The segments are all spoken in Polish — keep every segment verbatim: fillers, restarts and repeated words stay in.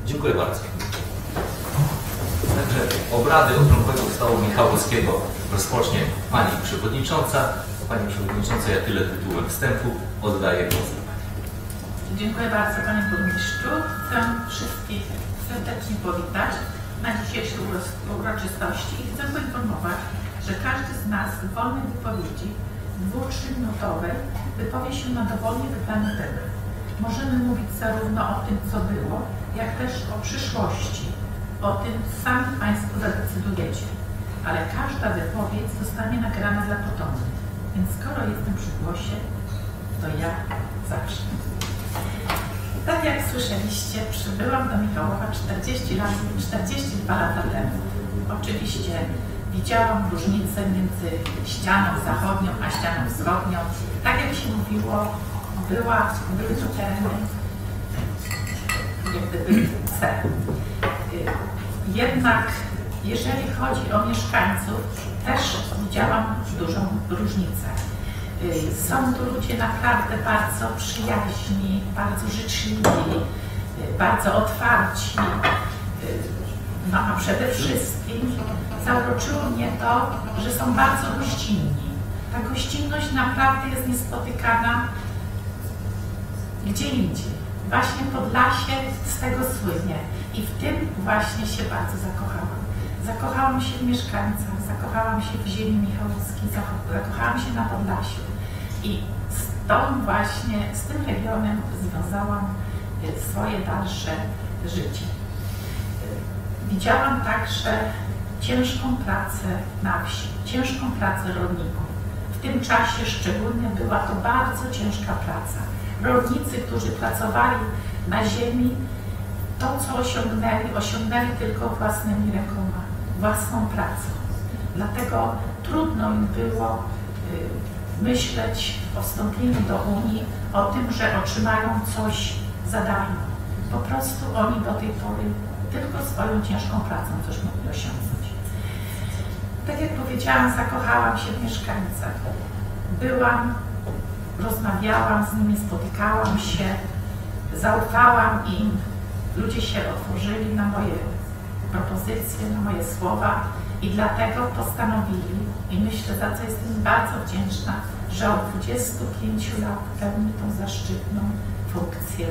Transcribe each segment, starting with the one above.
Dziękuję bardzo. Także obrady Okrągłego Stołu Michałowskiego rozpocznie Pani Przewodnicząca. Pani Przewodnicząca, ja tyle tytułem wstępu, oddaję głos. Dziękuję bardzo Panie Burmistrzu. Chcę wszystkich serdecznie powitać na dzisiejszej uroczystości i chcę poinformować, że każdy z nas w wolnej wypowiedzi, dwu-, trzyminutowej, wypowie się na dowolnie wybrany temat. Możemy mówić zarówno o tym, co było, jak też o przyszłości. O tym sami Państwo zadecydujecie. Ale każda wypowiedź zostanie nagrana dla potomnych. Więc skoro jestem przy głosie, to ja zacznę. Tak jak słyszeliście, przybyłam do Michałowa czterdzieści dwa lata temu. Oczywiście widziałam różnicę między ścianą zachodnią a ścianą wschodnią. Tak jak się mówiło, była, były to tereny jak gdyby C. Jednak jeżeli chodzi o mieszkańców, też widziałam dużą różnicę. Są tu ludzie naprawdę bardzo przyjaźni, bardzo życzliwi, bardzo otwarci. No a przede wszystkim zauroczyło mnie to, że są bardzo gościnni. Ta gościnność naprawdę jest niespotykana gdzie indziej. Właśnie Podlasie z tego słynie i w tym właśnie się bardzo zakochałam. Zakochałam się w mieszkańcach, zakochałam się w ziemi michałowskiej, zakochałam się na Podlasiu i z tą właśnie, z tym regionem związałam swoje dalsze życie. Widziałam także ciężką pracę na wsi, ciężką pracę rolników. W tym czasie szczególnie była to bardzo ciężka praca. Rolnicy, którzy pracowali na ziemi, to co osiągnęli, osiągnęli tylko własnymi rękoma, własną pracą. Dlatego trudno im było y, myśleć o wstąpieniu do Unii, o tym, że otrzymają coś za darmo. Po prostu oni do tej pory tylko swoją ciężką pracą coś mogli osiągnąć. Tak jak powiedziałam, zakochałam się w mieszkańcach. Byłam, rozmawiałam z nimi, spotykałam się, zaufałam im. Ludzie się otworzyli na moje propozycje, na moje słowa i dlatego postanowili, i myślę, za co jestem bardzo wdzięczna, że od dwudziestu pięciu lat pełni tą zaszczytną funkcję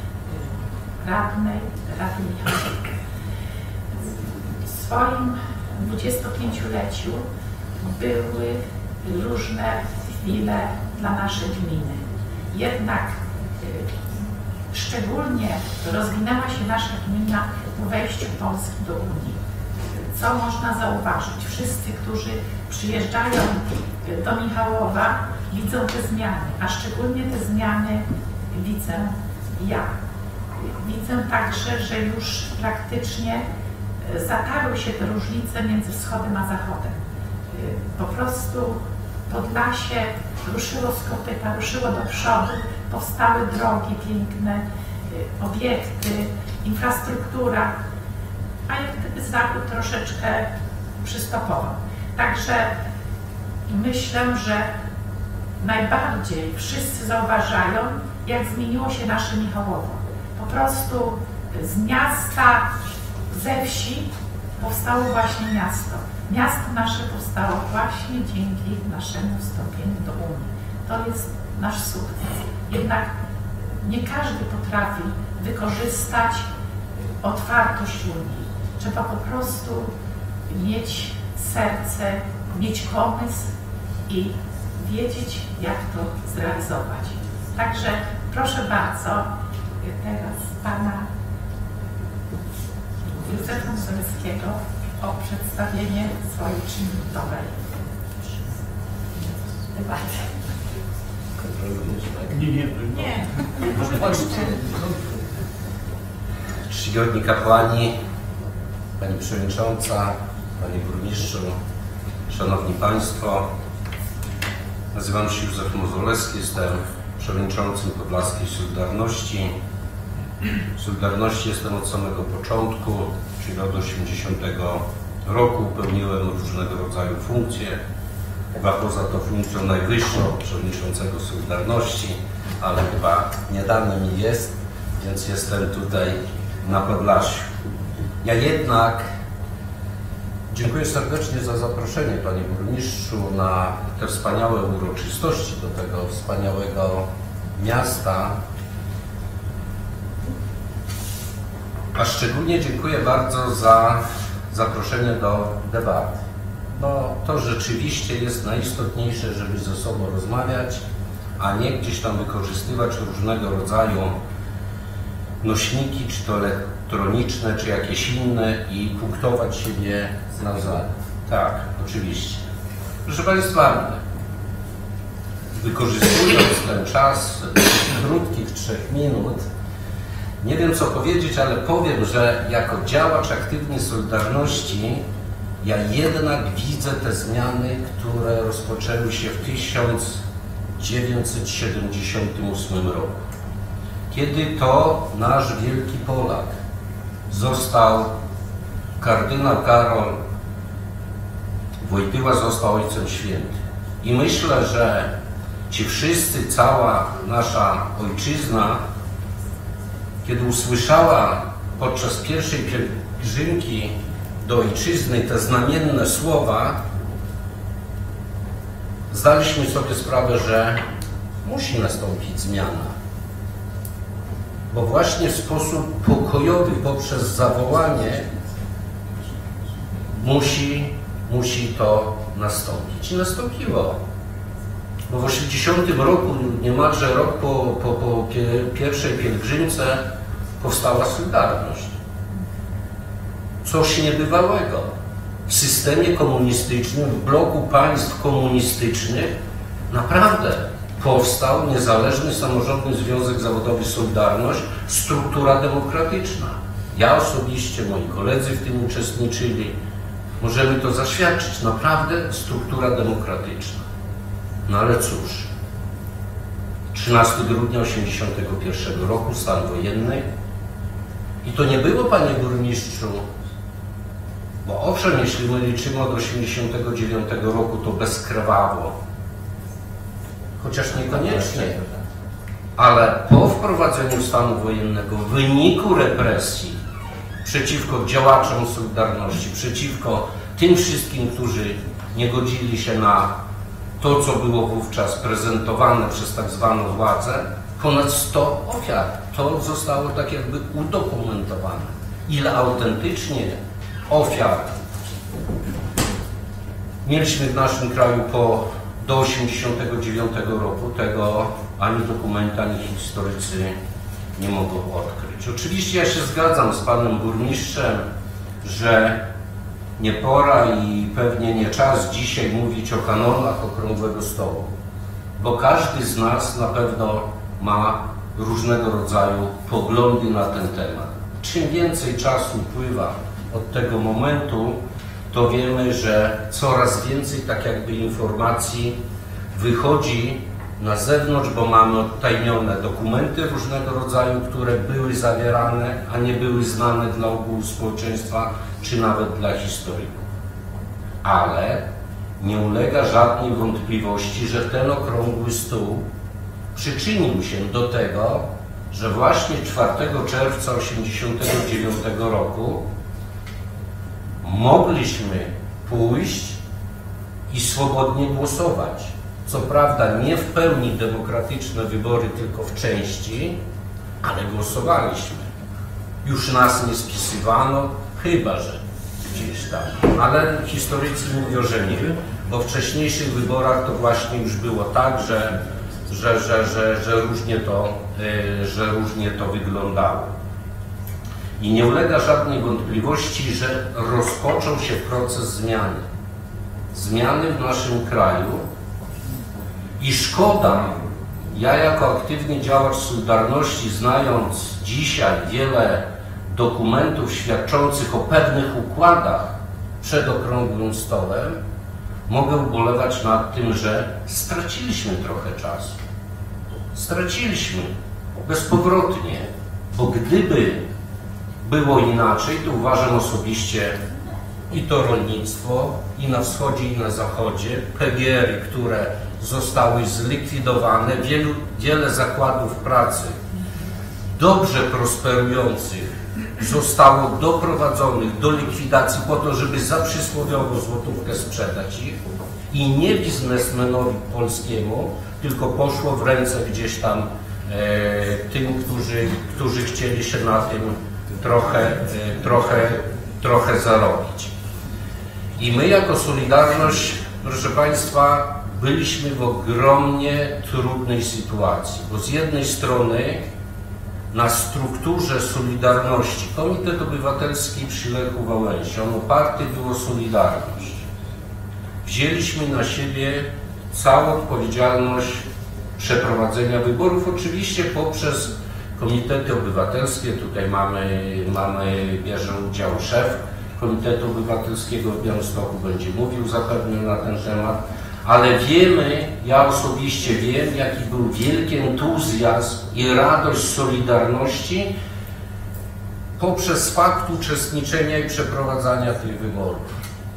radnej Rady Michałowa. W swoim dwudziestopięcioleciu były różne chwile dla naszej gminy. Jednak szczególnie rozwinęła się nasza gmina po wejściu Polski do Unii. Co można zauważyć? Wszyscy, którzy przyjeżdżają do Michałowa, widzą te zmiany, a szczególnie te zmiany widzę ja. Widzę także, że już praktycznie zatarły się te różnice między wschodem a zachodem. Po prostu Podlasie ruszyło z kopyta, ruszyło do przodu, powstały drogi piękne, obiekty, infrastruktura, a jak gdyby Zachód troszeczkę przystopował. Także myślę, że najbardziej wszyscy zauważają, jak zmieniło się nasze Michałowo. Po prostu z miasta, ze wsi powstało właśnie miasto. Miasto nasze powstało właśnie dzięki naszemu wstąpieniu do Unii. To jest nasz sukces. Jednak nie każdy potrafi wykorzystać otwartość Unii. Trzeba po prostu mieć serce, mieć pomysł i wiedzieć, jak to zrealizować. Także proszę bardzo teraz Pana Józefa Muzelskiego o przedstawienie swojej trzyminutowej debaty. Nie, nie, nie. Czcigodni kapłani, Pani Przewodnicząca, Panie Burmistrzu, Szanowni Państwo, nazywam się Józef Mozolewski, jestem przewodniczącym Podlaskiej Solidarności. W Solidarności jestem od samego początku, czyli od osiemdziesiątego roku pełniłem różnego rodzaju funkcje. Chyba poza tą funkcją najwyższą przewodniczącego Solidarności, ale chyba niedawno mi jest, więc jestem tutaj na Podlasiu. Ja jednak dziękuję serdecznie za zaproszenie, panie burmistrzu, na te wspaniałe uroczystości do tego wspaniałego miasta. A szczególnie dziękuję bardzo za zaproszenie do debaty, bo to rzeczywiście jest najistotniejsze, żeby ze sobą rozmawiać, a nie gdzieś tam wykorzystywać różnego rodzaju nośniki, czy to elektroniczne, czy jakieś inne i punktować siebie nawzajem. Tak, oczywiście. Proszę Państwa, wykorzystując ten czas krótkich trzech minut, nie wiem co powiedzieć, ale powiem, że jako działacz aktywny Solidarności ja jednak widzę te zmiany, które rozpoczęły się w tysiąc dziewięćset siedemdziesiątym ósmym roku. Kiedy to nasz wielki Polak został, kardynał Karol Wojtyła został Ojcem Świętym. I myślę, że ci wszyscy, cała nasza ojczyzna, kiedy usłyszała podczas pierwszej pielgrzymki do ojczyzny te znamienne słowa, zdaliśmy sobie sprawę, że musi nastąpić zmiana. Bo właśnie w sposób pokojowy, poprzez zawołanie, musi, musi to nastąpić. I nastąpiło. Bo w osiemdziesiątym roku, niemalże rok po, po, po pierwszej pielgrzymce, powstała Solidarność. Coś niebywałego. W systemie komunistycznym, w bloku państw komunistycznych naprawdę powstał niezależny samorządny Związek Zawodowy Solidarność, struktura demokratyczna. Ja osobiście, moi koledzy w tym uczestniczyli. Możemy to zaświadczyć. Naprawdę struktura demokratyczna. No ale cóż, trzynastego grudnia osiemdziesiątego pierwszego roku, stan wojenny. I to nie było, panie burmistrzu, bo owszem, jeśli my liczymy od osiemdziesiątego dziewiątego roku, to bezkrwawo, chociaż niekoniecznie, ale po wprowadzeniu stanu wojennego, w wyniku represji przeciwko działaczom Solidarności, przeciwko tym wszystkim, którzy nie godzili się na to, co było wówczas prezentowane przez tak zwaną władzę, ponad sto ofiar. To zostało tak jakby udokumentowane. Ile autentycznie ofiar mieliśmy w naszym kraju po, do osiemdziesiątego dziewiątego roku, tego ani dokumenty, ani historycy nie mogą odkryć. Oczywiście ja się zgadzam z panem burmistrzem, że nie pora i pewnie nie czas dzisiaj mówić o kanonach okrągłego stołu, bo każdy z nas na pewno ma różnego rodzaju poglądy na ten temat. Czym więcej czasu upływa od tego momentu, to wiemy, że coraz więcej tak jakby informacji wychodzi na zewnątrz, bo mamy odtajnione dokumenty różnego rodzaju, które były zawierane, a nie były znane dla ogółu społeczeństwa, czy nawet dla historyków. Ale nie ulega żadnej wątpliwości, że ten okrągły stół przyczynił się do tego, że właśnie czwartego czerwca tysiąc dziewięćset osiemdziesiątego dziewiątego roku mogliśmy pójść i swobodnie głosować. Co prawda nie w pełni demokratyczne wybory, tylko w części, ale głosowaliśmy. Już nas nie spisywano, chyba że gdzieś tam. Ale historycy mówią, że nie, bo w wcześniejszych wyborach to właśnie już było tak, że, że, że, że, że, różnie, to, yy, że różnie to wyglądało. I nie ulega żadnej wątpliwości, że rozpoczął się proces zmiany. Zmiany w naszym kraju. I szkoda, ja jako aktywny działacz Solidarności, znając dzisiaj wiele dokumentów świadczących o pewnych układach przed okrągłym stołem, mogę ubolewać nad tym, że straciliśmy trochę czasu. Straciliśmy bezpowrotnie, bo gdyby było inaczej, to uważam osobiście, i to rolnictwo, i na wschodzie, i na zachodzie, P G R-y, które zostały zlikwidowane, wielu, wiele zakładów pracy dobrze prosperujących zostało doprowadzonych do likwidacji po to, żeby za przysłowiową złotówkę sprzedać ich i nie biznesmenowi polskiemu, tylko poszło w ręce gdzieś tam e, tym, którzy, którzy chcieli się na tym trochę, e, trochę, trochę zarobić. I my jako Solidarność, proszę Państwa, byliśmy w ogromnie trudnej sytuacji, bo z jednej strony na strukturze Solidarności Komitet Obywatelski przy Lechu Wałęsie, on oparty był o Solidarność. Wzięliśmy na siebie całą odpowiedzialność przeprowadzenia wyborów, oczywiście poprzez komitety obywatelskie. Tutaj mamy, mamy bierze udział szef Komitetu Obywatelskiego w Białymstoku, będzie mówił zapewne na ten temat, ale wiemy, ja osobiście wiem, jaki był wielki entuzjazm i radość Solidarności poprzez fakt uczestniczenia i przeprowadzania tych wyborów.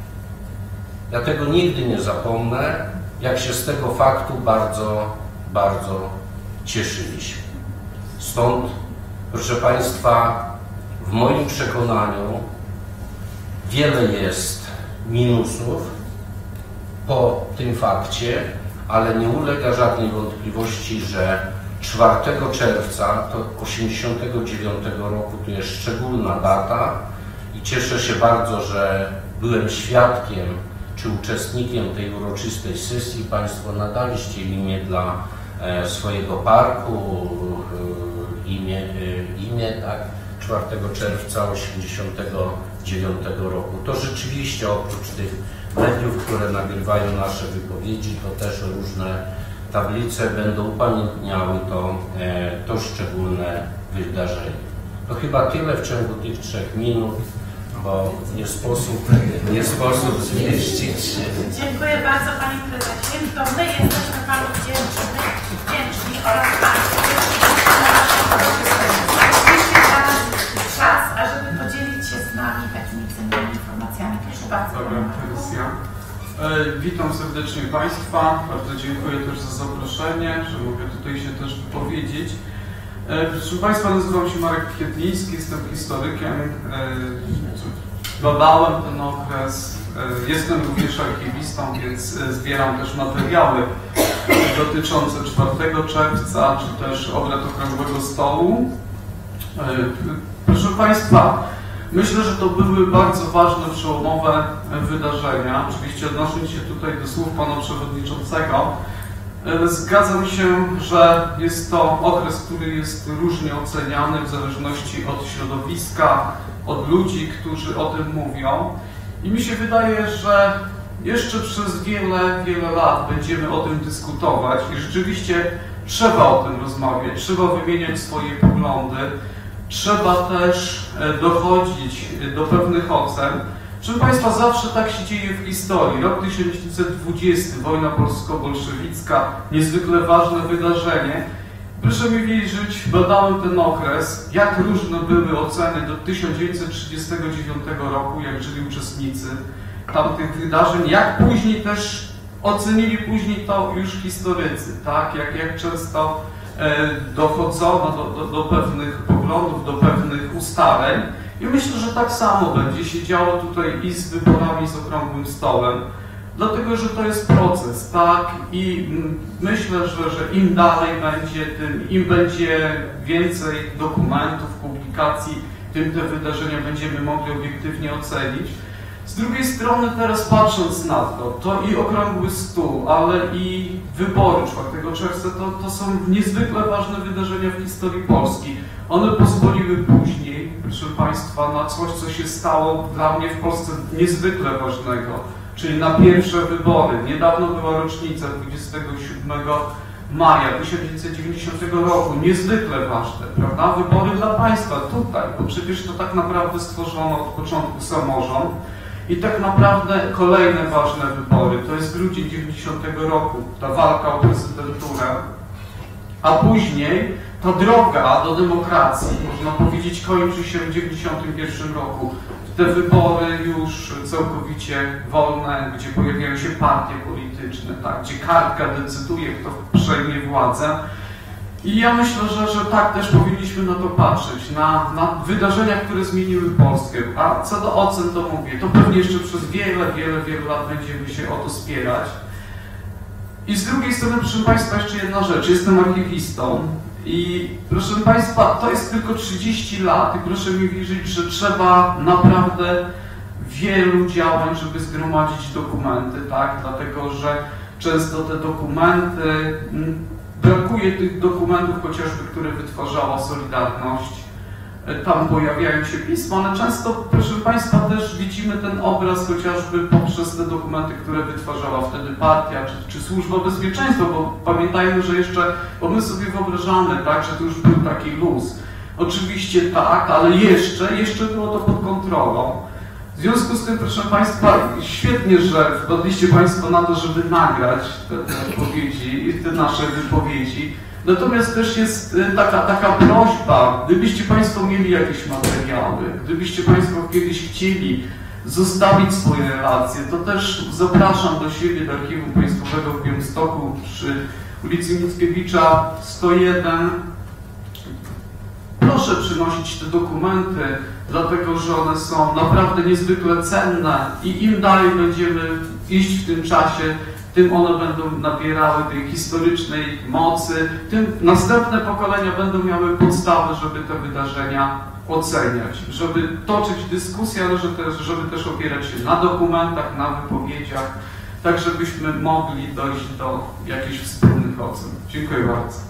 Ja tego nigdy nie zapomnę, jak się z tego faktu bardzo, bardzo cieszyliśmy. Stąd, proszę Państwa, w moim przekonaniu wiele jest minusów po tym fakcie, ale nie ulega żadnej wątpliwości, że czwartego czerwca to osiemdziesiątego dziewiątego roku to jest szczególna data i cieszę się bardzo, że byłem świadkiem czy uczestnikiem tej uroczystej sesji. Państwo nadaliście imię dla e, swojego parku, e, imię, e, imię tak, czwartego czerwca osiemdziesiątego dziewiątego roku. To rzeczywiście oprócz tych mediów, które nagrywają nasze wypowiedzi, to też różne tablice będą upamiętniały to, e, to szczególne wydarzenie. To chyba tyle w ciągu tych trzech minut, bo nie sposób, nie sposób zmieścić. Dziękuję bardzo Panie Prezesie. To my jesteśmy Panu wdzięczni, wdzięczni oraz Państwu za czas, ażeby podzielić się z nami takimi cennymi informacjami. Proszę bardzo. Dobra, Teresja. E, witam serdecznie Państwa. Bardzo dziękuję też za zaproszenie, że mogę tutaj się też wypowiedzieć. E, proszę Państwa, nazywam się Marek Kwietliński, jestem historykiem. E, badałem ten okres. E, jestem również archiwistą, więc e, zbieram też materiały dotyczące czwartego czerwca, czy też obrad Okrągłego Stołu. E, proszę Państwa, myślę, że to były bardzo ważne, przełomowe wydarzenia. Oczywiście odnosząc się tutaj do słów Pana Przewodniczącego, zgadzam się, że jest to okres, który jest różnie oceniany w zależności od środowiska, od ludzi, którzy o tym mówią. I mi się wydaje, że jeszcze przez wiele, wiele lat będziemy o tym dyskutować i rzeczywiście trzeba o tym rozmawiać, trzeba wymieniać swoje poglądy. Trzeba też dochodzić do pewnych ocen. Proszę Państwa, zawsze tak się dzieje w historii. Rok tysiąc dziewięćset dwudziesty, wojna polsko-bolszewicka, niezwykle ważne wydarzenie. Proszę mi wierzyć, badałem ten okres, jak różne były oceny do tysiąc dziewięćset trzydziestego dziewiątego roku, jak żyli uczestnicy tamtych wydarzeń, jak później też ocenili później to już historycy, tak? Jak, jak często dochodzono do, do, do pewnych poglądów, do pewnych ustaleń i myślę, że tak samo będzie się działo tutaj i z wyborami, z Okrągłym Stołem, dlatego, że to jest proces, tak, i myślę, że, że im dalej będzie, tym im będzie więcej dokumentów, publikacji, tym te wydarzenia będziemy mogli obiektywnie ocenić. Z drugiej strony teraz patrząc na to, to i Okrągły Stół, ale i wybory czwartego czerwca, to, to są niezwykle ważne wydarzenia w historii Polski. One pozwoliły później, proszę Państwa, na coś, co się stało dla mnie w Polsce niezwykle ważnego, czyli na pierwsze wybory. Niedawno była rocznica dwudziestego siódmego maja tysiąc dziewięćset dziewięćdziesiątego roku, niezwykle ważne, prawda? Wybory dla Państwa tutaj, bo przecież to tak naprawdę stworzono od początku samorząd. I tak naprawdę kolejne ważne wybory, to jest grudzień dziewięćdziesiątego roku, ta walka o prezydenturę, a później ta droga do demokracji, można powiedzieć, kończy się w dziewięćdziesiątym pierwszym roku. Te wybory już całkowicie wolne, gdzie pojawiają się partie polityczne, tak, gdzie kartka decyduje, kto przejmie władzę. I ja myślę, że, że tak też powinniśmy na to patrzeć, na, na wydarzenia, które zmieniły Polskę. A co do ocen, to mówię, to pewnie jeszcze przez wiele, wiele, wiele lat będziemy się o to spierać. I z drugiej strony, proszę Państwa, jeszcze jedna rzecz. Jestem archiwistą i proszę Państwa, to jest tylko trzydzieści lat i proszę mi wierzyć, że trzeba naprawdę wielu działań, żeby zgromadzić dokumenty, tak? Dlatego, że często te dokumenty, brakuje tych dokumentów chociażby, które wytwarzała Solidarność. Tam pojawiają się pisma, ale często, proszę Państwa, też widzimy ten obraz chociażby poprzez te dokumenty, które wytwarzała wtedy partia czy, czy Służba Bezpieczeństwa, bo pamiętajmy, że jeszcze, bo my sobie wyobrażamy, tak, że to już był taki luz. Oczywiście tak, ale jeszcze, jeszcze było to pod kontrolą. W związku z tym, proszę Państwa, świetnie, że wpadliście Państwo na to, żeby nagrać te, te wypowiedzi, te nasze wypowiedzi. Natomiast też jest taka, taka prośba, gdybyście Państwo mieli jakieś materiały, gdybyście Państwo kiedyś chcieli zostawić swoje relacje, to też zapraszam do siebie, do Archiwum Państwowego w Białymstoku przy ulicy Mickiewicza sto jeden. Proszę przynosić te dokumenty, dlatego że one są naprawdę niezwykle cenne i im dalej będziemy iść w tym czasie, tym one będą nabierały tej historycznej mocy, tym następne pokolenia będą miały podstawę, żeby te wydarzenia oceniać, żeby toczyć dyskusję, ale że też, żeby też opierać się na dokumentach, na wypowiedziach, tak żebyśmy mogli dojść do jakichś wspólnych ocen. Dziękuję bardzo.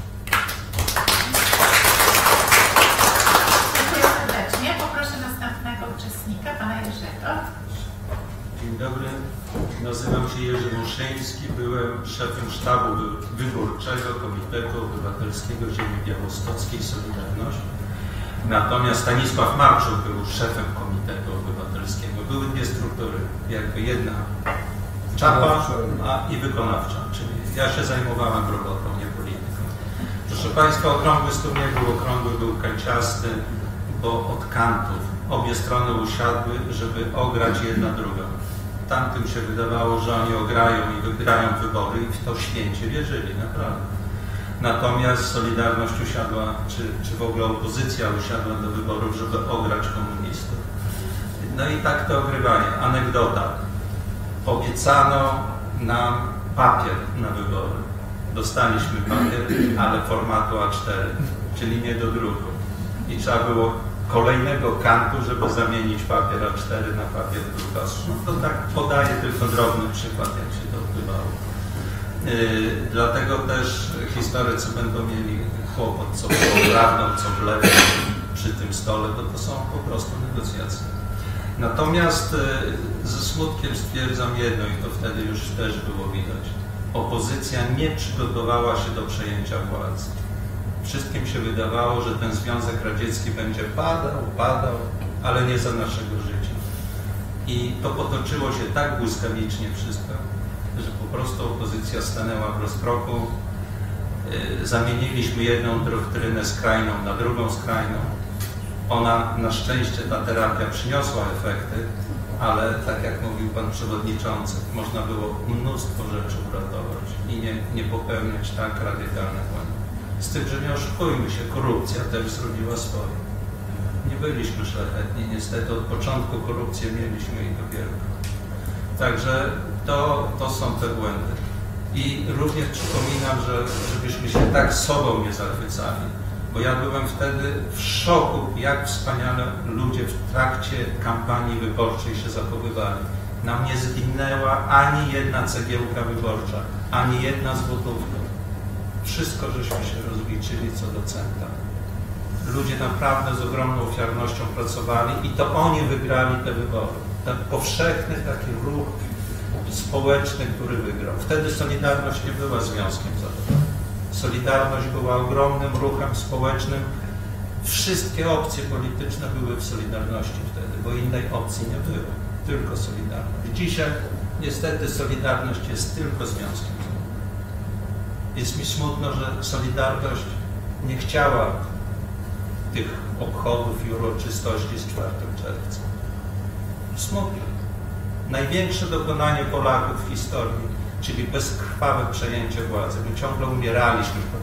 Dziękuję serdecznie. Poproszę następnego uczestnika, pana Jerzego. Dzień dobry, nazywam się Jerzy Muszyński, byłem szefem sztabu wyborczego Komitetu Obywatelskiego Ziemi Białostockiej Solidarności. Natomiast Stanisław Marczuk był szefem Komitetu Obywatelskiego. Były dwie struktury, jakby jedna czapa a i wykonawcza, czyli ja się zajmowałem robotą, nie polityką. Proszę Państwa, okrągły stół nie był okrągły, był kanciasty, bo od kantów obie strony usiadły, żeby ograć jedna drugą. Tamtym się wydawało, że oni ograją i wygrają wybory i w to święcie wierzyli, naprawdę. Natomiast Solidarność usiadła, czy, czy w ogóle opozycja usiadła do wyborów, żeby ograć komunistów. No i tak to ogrywanie. Anegdota. Obiecano nam papier na wybory. Dostaliśmy papier, ale formatu A cztery, czyli nie do druku. I trzeba było kolejnego kantu, żeby zamienić papier A cztery na papier drukarski. No to tak podaję tylko drobny przykład, jak się to odbywało. Yy, dlatego też historycy będą mieli kłopot, co było prawdą, co w lewo przy tym stole, bo to są po prostu negocjacje. Natomiast yy, ze smutkiem stwierdzam jedno i to wtedy już też było widać. Opozycja nie przygotowała się do przejęcia władzy. Wszystkim się wydawało, że ten Związek Radziecki będzie padał, padał, ale nie za naszego życia. I to potoczyło się tak błyskawicznie wszystko, że po prostu opozycja stanęła w rozkroku. Yy, zamieniliśmy jedną doktrynę skrajną na drugą skrajną. Ona, na szczęście, ta terapia przyniosła efekty, ale tak jak mówił Pan Przewodniczący, można było mnóstwo rzeczy uratować i nie, nie popełniać tak radykalnych błędów. Z tym, że nie oszukujmy się, korupcja też zrobiła swoje. Nie byliśmy szlachetni, niestety od początku korupcję mieliśmy i dopiero. Także to, to są te błędy. I również przypominam, że żebyśmy się tak sobą nie zachwycali, bo ja byłem wtedy w szoku, jak wspaniale ludzie w trakcie kampanii wyborczej się zachowywali. Nam nie zginęła ani jedna cegiełka wyborcza, ani jedna złotówka. Wszystko żeśmy się rozliczyli co do centa. Ludzie naprawdę z ogromną ofiarnością pracowali i to oni wygrali te wybory. Ten powszechny taki ruch społeczny, który wygrał. Wtedy Solidarność nie była związkiem zawodowym. Solidarność była ogromnym ruchem społecznym. Wszystkie opcje polityczne były w Solidarności wtedy, bo innej opcji nie było. Tylko Solidarność. Dzisiaj niestety Solidarność jest tylko związkiem. Jest mi smutno, że Solidarność nie chciała tych obchodów i uroczystości z czwartego czerwca. Smutno. Największe dokonanie Polaków w historii, czyli bezkrwawe przejęcie władzy. My ciągle umieraliśmy,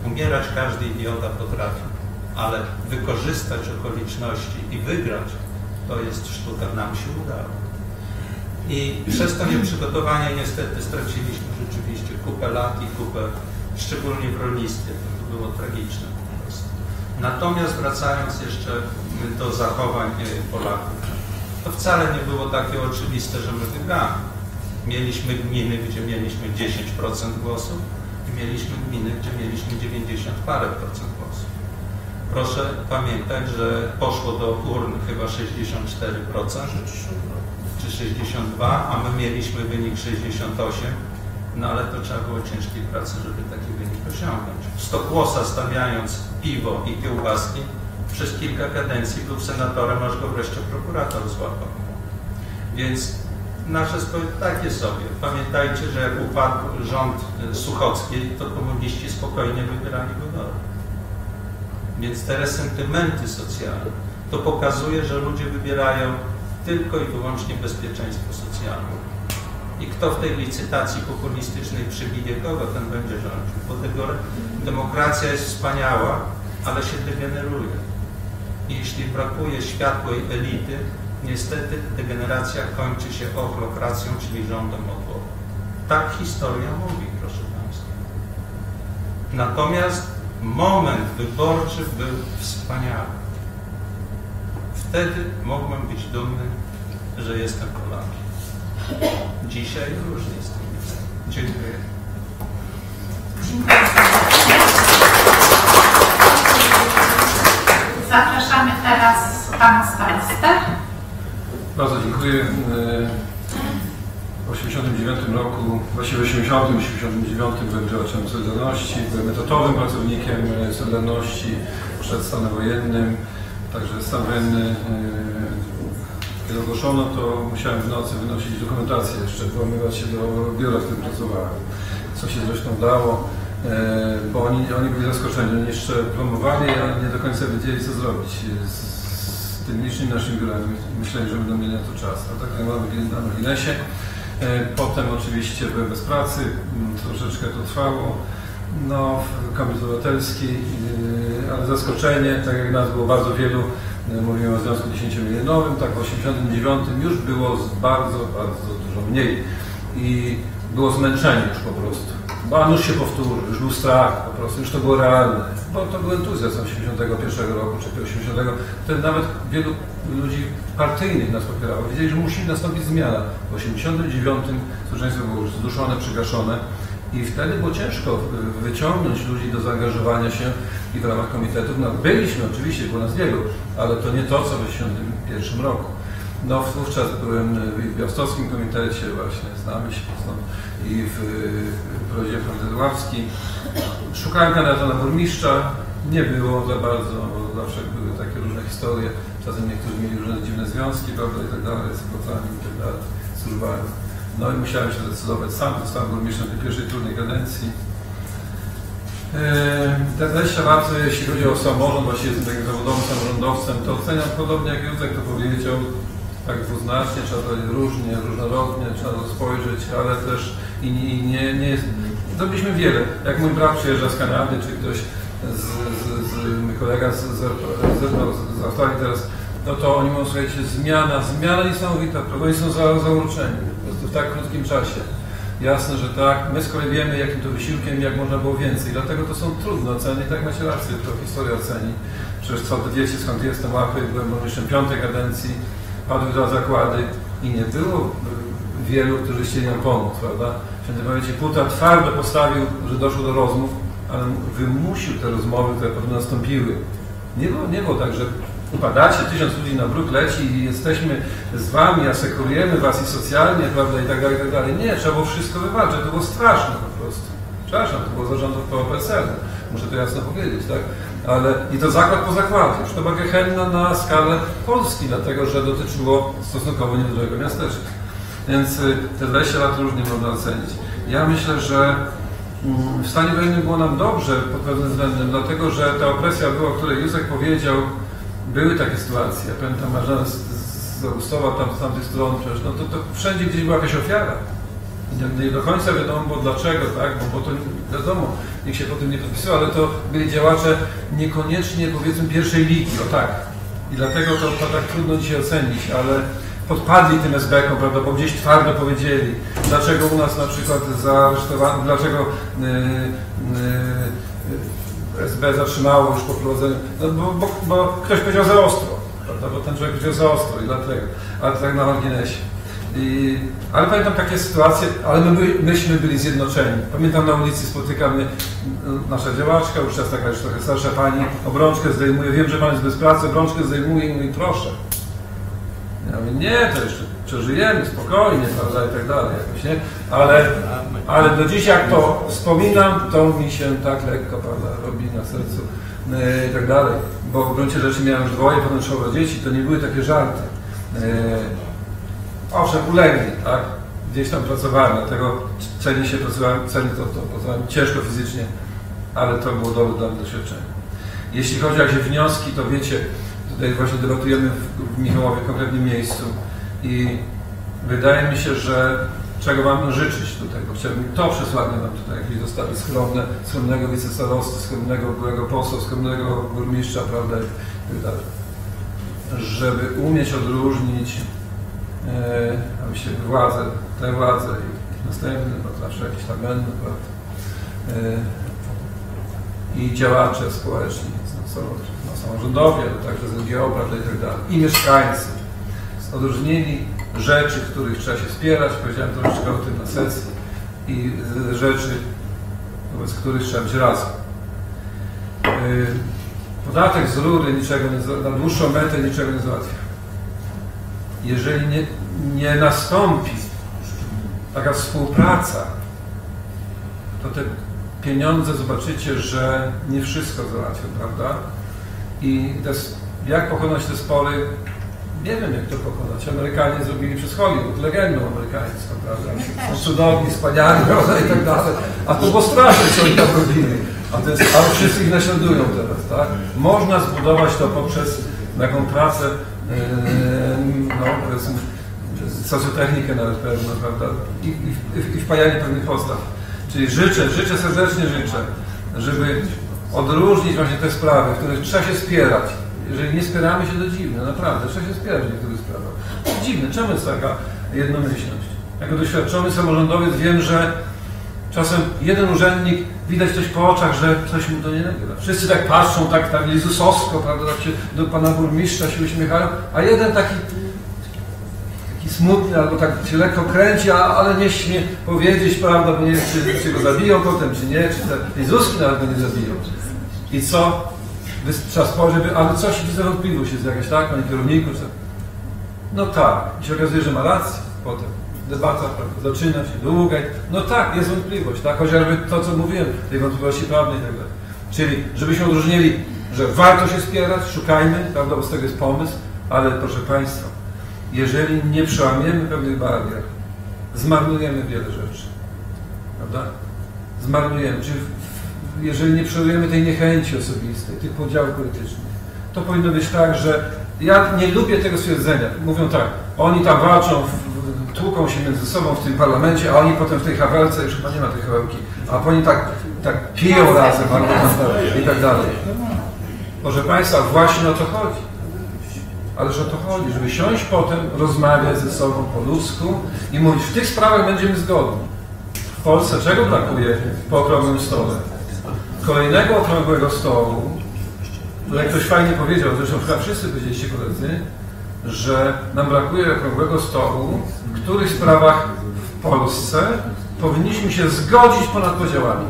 Umierać każdy idiota potrafi, ale wykorzystać okoliczności i wygrać, to jest sztuka, nam się udało. I przez to nieprzygotowanie niestety straciliśmy rzeczywiście kupę lat i kupę, szczególnie w rolnictwie, to było tragiczne po prostu. Natomiast wracając jeszcze do zachowań Polaków, to wcale nie było takie oczywiste, że my wygramy. Mieliśmy gminy, gdzie mieliśmy dziesięć procent głosów i mieliśmy gminy, gdzie mieliśmy dziewięćdziesiąt parę procent głosów. Proszę pamiętać, że poszło do urn chyba sześćdziesiąt cztery procent czy sześćdziesiąt dwa procent, a my mieliśmy wynik sześćdziesiąt osiem procent, no ale to trzeba było ciężkiej pracy, żeby taki wynik osiągnąć. Stokłosa stawiając piwo i kiełbaski przez kilka kadencji był senatorem, aż go wreszcie prokurator złapał. Więc nasze społeczeństwo takie sobie. Pamiętajcie, że jak upadł rząd Suchockiej, to komuniści spokojnie wybierali go do. Więc te resentymenty socjalne, to pokazuje, że ludzie wybierają tylko i wyłącznie bezpieczeństwo socjalne. I kto w tej licytacji populistycznej przybije kogo, ten będzie rządził. Bo tego, demokracja jest wspaniała, ale się degeneruje. I jeśli brakuje światłej elity, niestety degeneracja kończy się ochlokracją, czyli rządem odwołu. Tak historia mówi, proszę Państwa. Natomiast moment wyborczy był wspaniały. Wtedy mogłem być dumny, że jestem Polakiem. Dzisiaj różnie z tym jest. Dziękuję. Dziękuję serdecznie. Zapraszamy teraz Pana starostę. Bardzo dziękuję. W osiemdziesiątym dziewiątym roku, właściwie w osiemdziesiątym, osiemdziesiątym dziewiątym byłem działaczem Solidarności, byłem etatowym pracownikiem Solidarności przed stanem wojennym. Także stan wojenny, kiedy ogłoszono, to musiałem w nocy wynosić dokumentację jeszcze, włamywać się do biura, w którym pracowałem, co się zresztą dało, bo oni, oni byli zaskoczeni, oni jeszcze promowali, a nie do końca wiedzieli, co zrobić z, z tym licznym naszym biurem. Myśleli, że będą mieli na to czas, a tak mamy na marginesie. Potem oczywiście byłem bez pracy, troszeczkę to trwało. No, Komitet Obywatelski, ale zaskoczenie, tak jak nas było bardzo wielu, mówimy o Związku dziesięciomilionowym, tak w osiemdziesiątym dziewiątym już było bardzo, bardzo dużo mniej i było zmęczenie już po prostu. Bo a nuż się powtórzy, już był strach po prostu, już to było realne, bo to był entuzjazm osiemdziesiątego pierwszego roku czy osiemdziesiątego. Wtedy nawet wielu ludzi partyjnych nas popierało, wiedzieli, że musi nastąpić zmiana. W osiemdziesiątym dziewiątym społeczeństwo było już zduszone, przygaszone. I wtedy było ciężko wyciągnąć ludzi do zaangażowania się i w ramach komitetów. No, byliśmy oczywiście, było nas wielu, ale to nie to, co w tysiąc dziewięćset osiemdziesiątym pierwszym roku. No wówczas byłem w Białostockim komitecie, właśnie znamy się stąd, i w, w Rodzinie Komitet Ławski. Szukałem kandydata na burmistrza, nie było za bardzo, bo zawsze były takie różne historie. Czasem niektórzy mieli różne dziwne związki, prawda, i tak dalej, z pracami i tak dalej, służbami. No i musiałem się zdecydować sam, zostałem burmistrzem tej pierwszej trudnej kadencji. Te dwadzieścia lat, jeśli chodzi o samorząd, właściwie jestem takim zawodowym samorządowcem, to oceniam podobnie jak Józek to powiedział, tak dwuznacznie, trzeba to różnie, różnorodnie, trzeba to spojrzeć, ale też i, i nie, nie jest, zrobiliśmy wiele. Jak mój brat przyjeżdża z Kanady, czy ktoś z, z, z mój kolega z, z, z, z Australii teraz, no to oni mówią, słuchajcie, zmiana, zmiana niesamowita, oni są za, zauroczeni po prostu w tak krótkim czasie. Jasne, że tak, my z kolei wiemy, jakim to wysiłkiem, jak można było więcej, dlatego to są trudne oceny i tak macie rację, to historia oceni. Przecież co wy wiecie, skąd jestem, łapy, byłem burmistrzem piątej kadencji, padły dwa zakłady i nie było wielu, którzy chcieli nam pomóc, prawda? Święty Pamięci Puta twardo postawił, że doszło do rozmów, ale wymusił te rozmowy, które potem nastąpiły. Nie było, nie było tak, że upadacie, tysiąc ludzi na bruk leci i jesteśmy z wami, asekurujemy was i socjalnie, prawda, i tak dalej, i tak dalej. Nie, trzeba było wszystko wywalczyć, to było straszne po prostu. Przepraszam, to było zarządów P O P S L, muszę to jasno powiedzieć, tak? Ale i to zakład po zakładzie, już to była gehenna na skalę Polski, dlatego że dotyczyło stosunkowo niedużego miasteczka. Więc te dwadzieścia lat różnie można ocenić. Ja myślę, że w stanie wojennym było nam dobrze pod pewnym względem, dlatego że ta opresja była, o której Józek powiedział, były takie sytuacje. Ja pamiętam Marzena z, z Augustowa, tam z tamtych stron, przecież, no to, to wszędzie gdzieś była jakaś ofiara. nie, nie do końca wiadomo było dlaczego, tak? Bo, bo to wiadomo, nikt się po tym nie podpisywał, ale to byli działacze niekoniecznie, powiedzmy, pierwszej ligi, o tak. I dlatego to, to tak trudno dzisiaj ocenić, ale podpadli tym es be kom, prawda, bo gdzieś twardo powiedzieli, dlaczego u nas na przykład zaaresztowano, dlaczego yy, yy, es be zatrzymało już po prowadzeniu, no bo, bo, bo ktoś powiedział za ostro, prawda, bo ten człowiek powiedział za ostro i dlatego, ale tak na marginesie. I, ale pamiętam takie sytuacje, ale my, by, myśmy byli zjednoczeni. Pamiętam, na ulicy spotyka mnie nasza działaczka, już teraz taka już trochę starsza pani, obrączkę zdejmuje, wiem, że pan jest bez pracy, obrączkę zdejmuje i mówi, proszę. Ja mówię, nie, to jeszcze przeżyjemy, spokojnie, prawda, i tak dalej, jakoś, nie? Ale, ale do dziś jak to wspominam, to mi się tak lekko, prawda, robi na sercu i tak dalej. Bo w gruncie rzeczy miałem już dwoje, potem czworo dzieci, to nie były takie żarty. Owszem, ulegli, tak? Gdzieś tam pracowałem, dlatego cenię się, pracowałem, cenię to, to pracowałem ciężko fizycznie, ale to było dobre dla mnie doświadczenie. Jeśli chodzi o jakieś wnioski, to wiecie, tutaj właśnie debatujemy w, w Michałowie w konkretnym miejscu i wydaje mi się, że czego Wam życzyć tutaj, bo chciałbym to przesłanie Wam tutaj jakieś zostawić skromne, skromnego wicestarosty, skromnego byłego posła, skromnego burmistrza, prawda, i tak dalej. Żeby umieć odróżnić a myślę, władze, te władze i następne, bo zawsze jakieś tam będą, prawda, i działacze społeczni, no, samorządowi, ale także z en ge o, prawda, i tak dalej, i mieszkańcy odróżnili rzeczy, których trzeba się wspierać, powiedziałem troszeczkę o tym na sesji, i rzeczy, wobec których trzeba być razem. Podatek z rury niczego nie, na dłuższą metę niczego nie załatwia. Jeżeli nie, nie nastąpi taka współpraca, to te pieniądze zobaczycie, że nie wszystko załatwią, prawda? I te, jak pokonać te spory? Nie wiem, jak to pokonać. Amerykanie zrobili przez Hollywood, legendą amerykańską, prawda? Są cudowni, wspaniali, prawda, i tak dalej. A to było straszne, co oni tam robili. A, to jest, a wszyscy ich naśladują teraz, tak? Można zbudować to poprzez taką pracę, no, powiedzmy, socjotechnikę nawet pewną, prawda, I, i, i wpajanie pewnych postaw. Czyli życzę, życzę, serdecznie życzę, żeby odróżnić właśnie te sprawy, w których trzeba się wspierać. Jeżeli nie spieramy się, to dziwne, naprawdę, trzeba się wspierać w niektórych sprawach. To dziwne, czemu jest taka jednomyślność? Jako doświadczony samorządowiec wiem, że czasem jeden urzędnik, widać coś po oczach, że coś mu to nie nagra. Wszyscy tak patrzą, tak, tak jezusowsko, prawda, tak się do pana burmistrza się uśmiechają, a jeden taki, taki smutny, albo tak się lekko kręci, a, ale nie śmie powiedzieć, prawda, bo nie wiem, czy, czy go zabiją potem, czy nie, czy te jezuski nawet go nie zabiją. I co? Trzeba spojrzeć, ale coś widzę, wątpliwość jest jakaś, tak, panie kierowniku, czy... No tak, i się okazuje, że ma rację potem. Debata, prawda, zaczyna się długa. No tak, jest wątpliwość, tak? Chociażby to, co mówiłem, tej wątpliwości prawnej i tak dalej. Czyli, żebyśmy odróżnili, że warto się wspierać, szukajmy, prawda, bo z tego jest pomysł, ale proszę Państwa, jeżeli nie przełamiemy pewnych barier, zmarnujemy wiele rzeczy, prawda? Zmarnujemy. Czyli jeżeli nie przełamiemy tej niechęci osobistej, tych podziałów politycznych, to powinno być tak, że ja nie lubię tego stwierdzenia. Mówią tak, oni tam walczą, tłuką się między sobą w tym parlamencie, a oni potem w tej hawelce, już chyba nie ma tej hawelki, a oni tak, tak piją razem, albo i tak dalej. Proszę Państwa, właśnie o to chodzi. Ależ o to chodzi, żeby siąść potem, rozmawiać ze sobą po ludzku i mówić, w tych sprawach będziemy zgodni. W Polsce czego brakuje po okrągłym stole? Kolejnego okrągłego stołu, jak ktoś fajnie powiedział, zresztą chyba wszyscy powiedzieliście, koledzy, że nam brakuje okrągłego stołu, w których sprawach w Polsce powinniśmy się zgodzić ponad podziałami.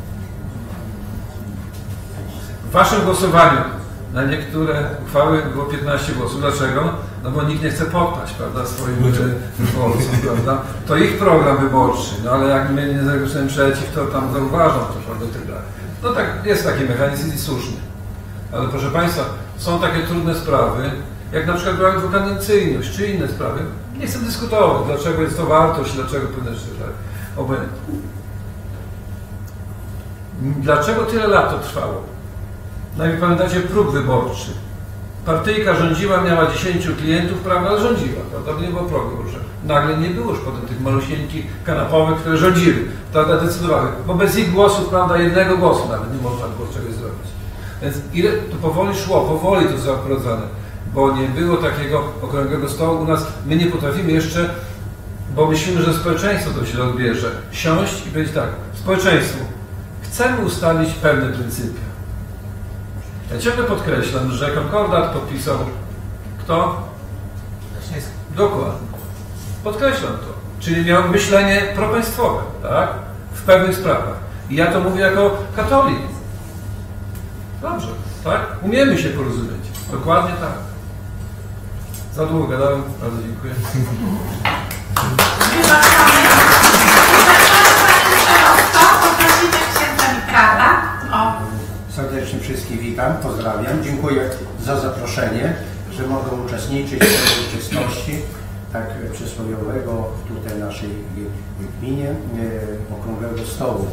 W Waszym głosowaniu na niektóre uchwały było piętnaście głosów. Dlaczego? No bo nikt nie chce poddać, prawda, swoim wyborcom, prawda? To ich program wyborczy, no ale jak my nie zagłosujemy przeciw, to tam zauważą to, prawda, i tak dalej. No tak, jest taki mechanizm i słuszny. Ale proszę Państwa, są takie trudne sprawy, jak na przykład brak dwukadencyjność, czy inne sprawy. Nie chcę dyskutować, dlaczego jest to wartość, dlaczego powinno być tak. Obojętnie. Dlaczego tyle lat to trwało? Najpierw pamiętacie próg wyborczy. Partyjka rządziła, miała dziesięciu klientów, prawda, ale rządziła, prawda, nie było progu, że nagle nie było już potem tych malusieńkich kanapowych, które rządziły, prawda, decydowały, bo bez ich głosów, prawda, jednego głosu nawet nie można było czegoś zrobić. Więc ile to powoli szło, powoli to zaprowadzane, bo nie było takiego okrągłego stołu u nas, my nie potrafimy jeszcze, bo myślimy, że społeczeństwo to się odbierze, siąść i powiedzieć tak, społeczeństwu, chcemy ustalić pewne pryncypia. Ja ciągle podkreślam, że konkordat podpisał kto? Dokładnie. Podkreślam to. Czyli miał myślenie propaństwowe, tak? W pewnych sprawach. I ja to mówię jako katolik. Dobrze, tak? Umiemy się porozumieć. Dokładnie tak. Za długo gadałem. Bardzo dziękuję. Poprosimy księdza Mikala o... Serdecznie wszystkich witam, pozdrawiam. Dziękuję za zaproszenie, że mogę uczestniczyć w tej uroczystości tak przysłowiowego tutaj naszej gminie e, okrągłego stołu.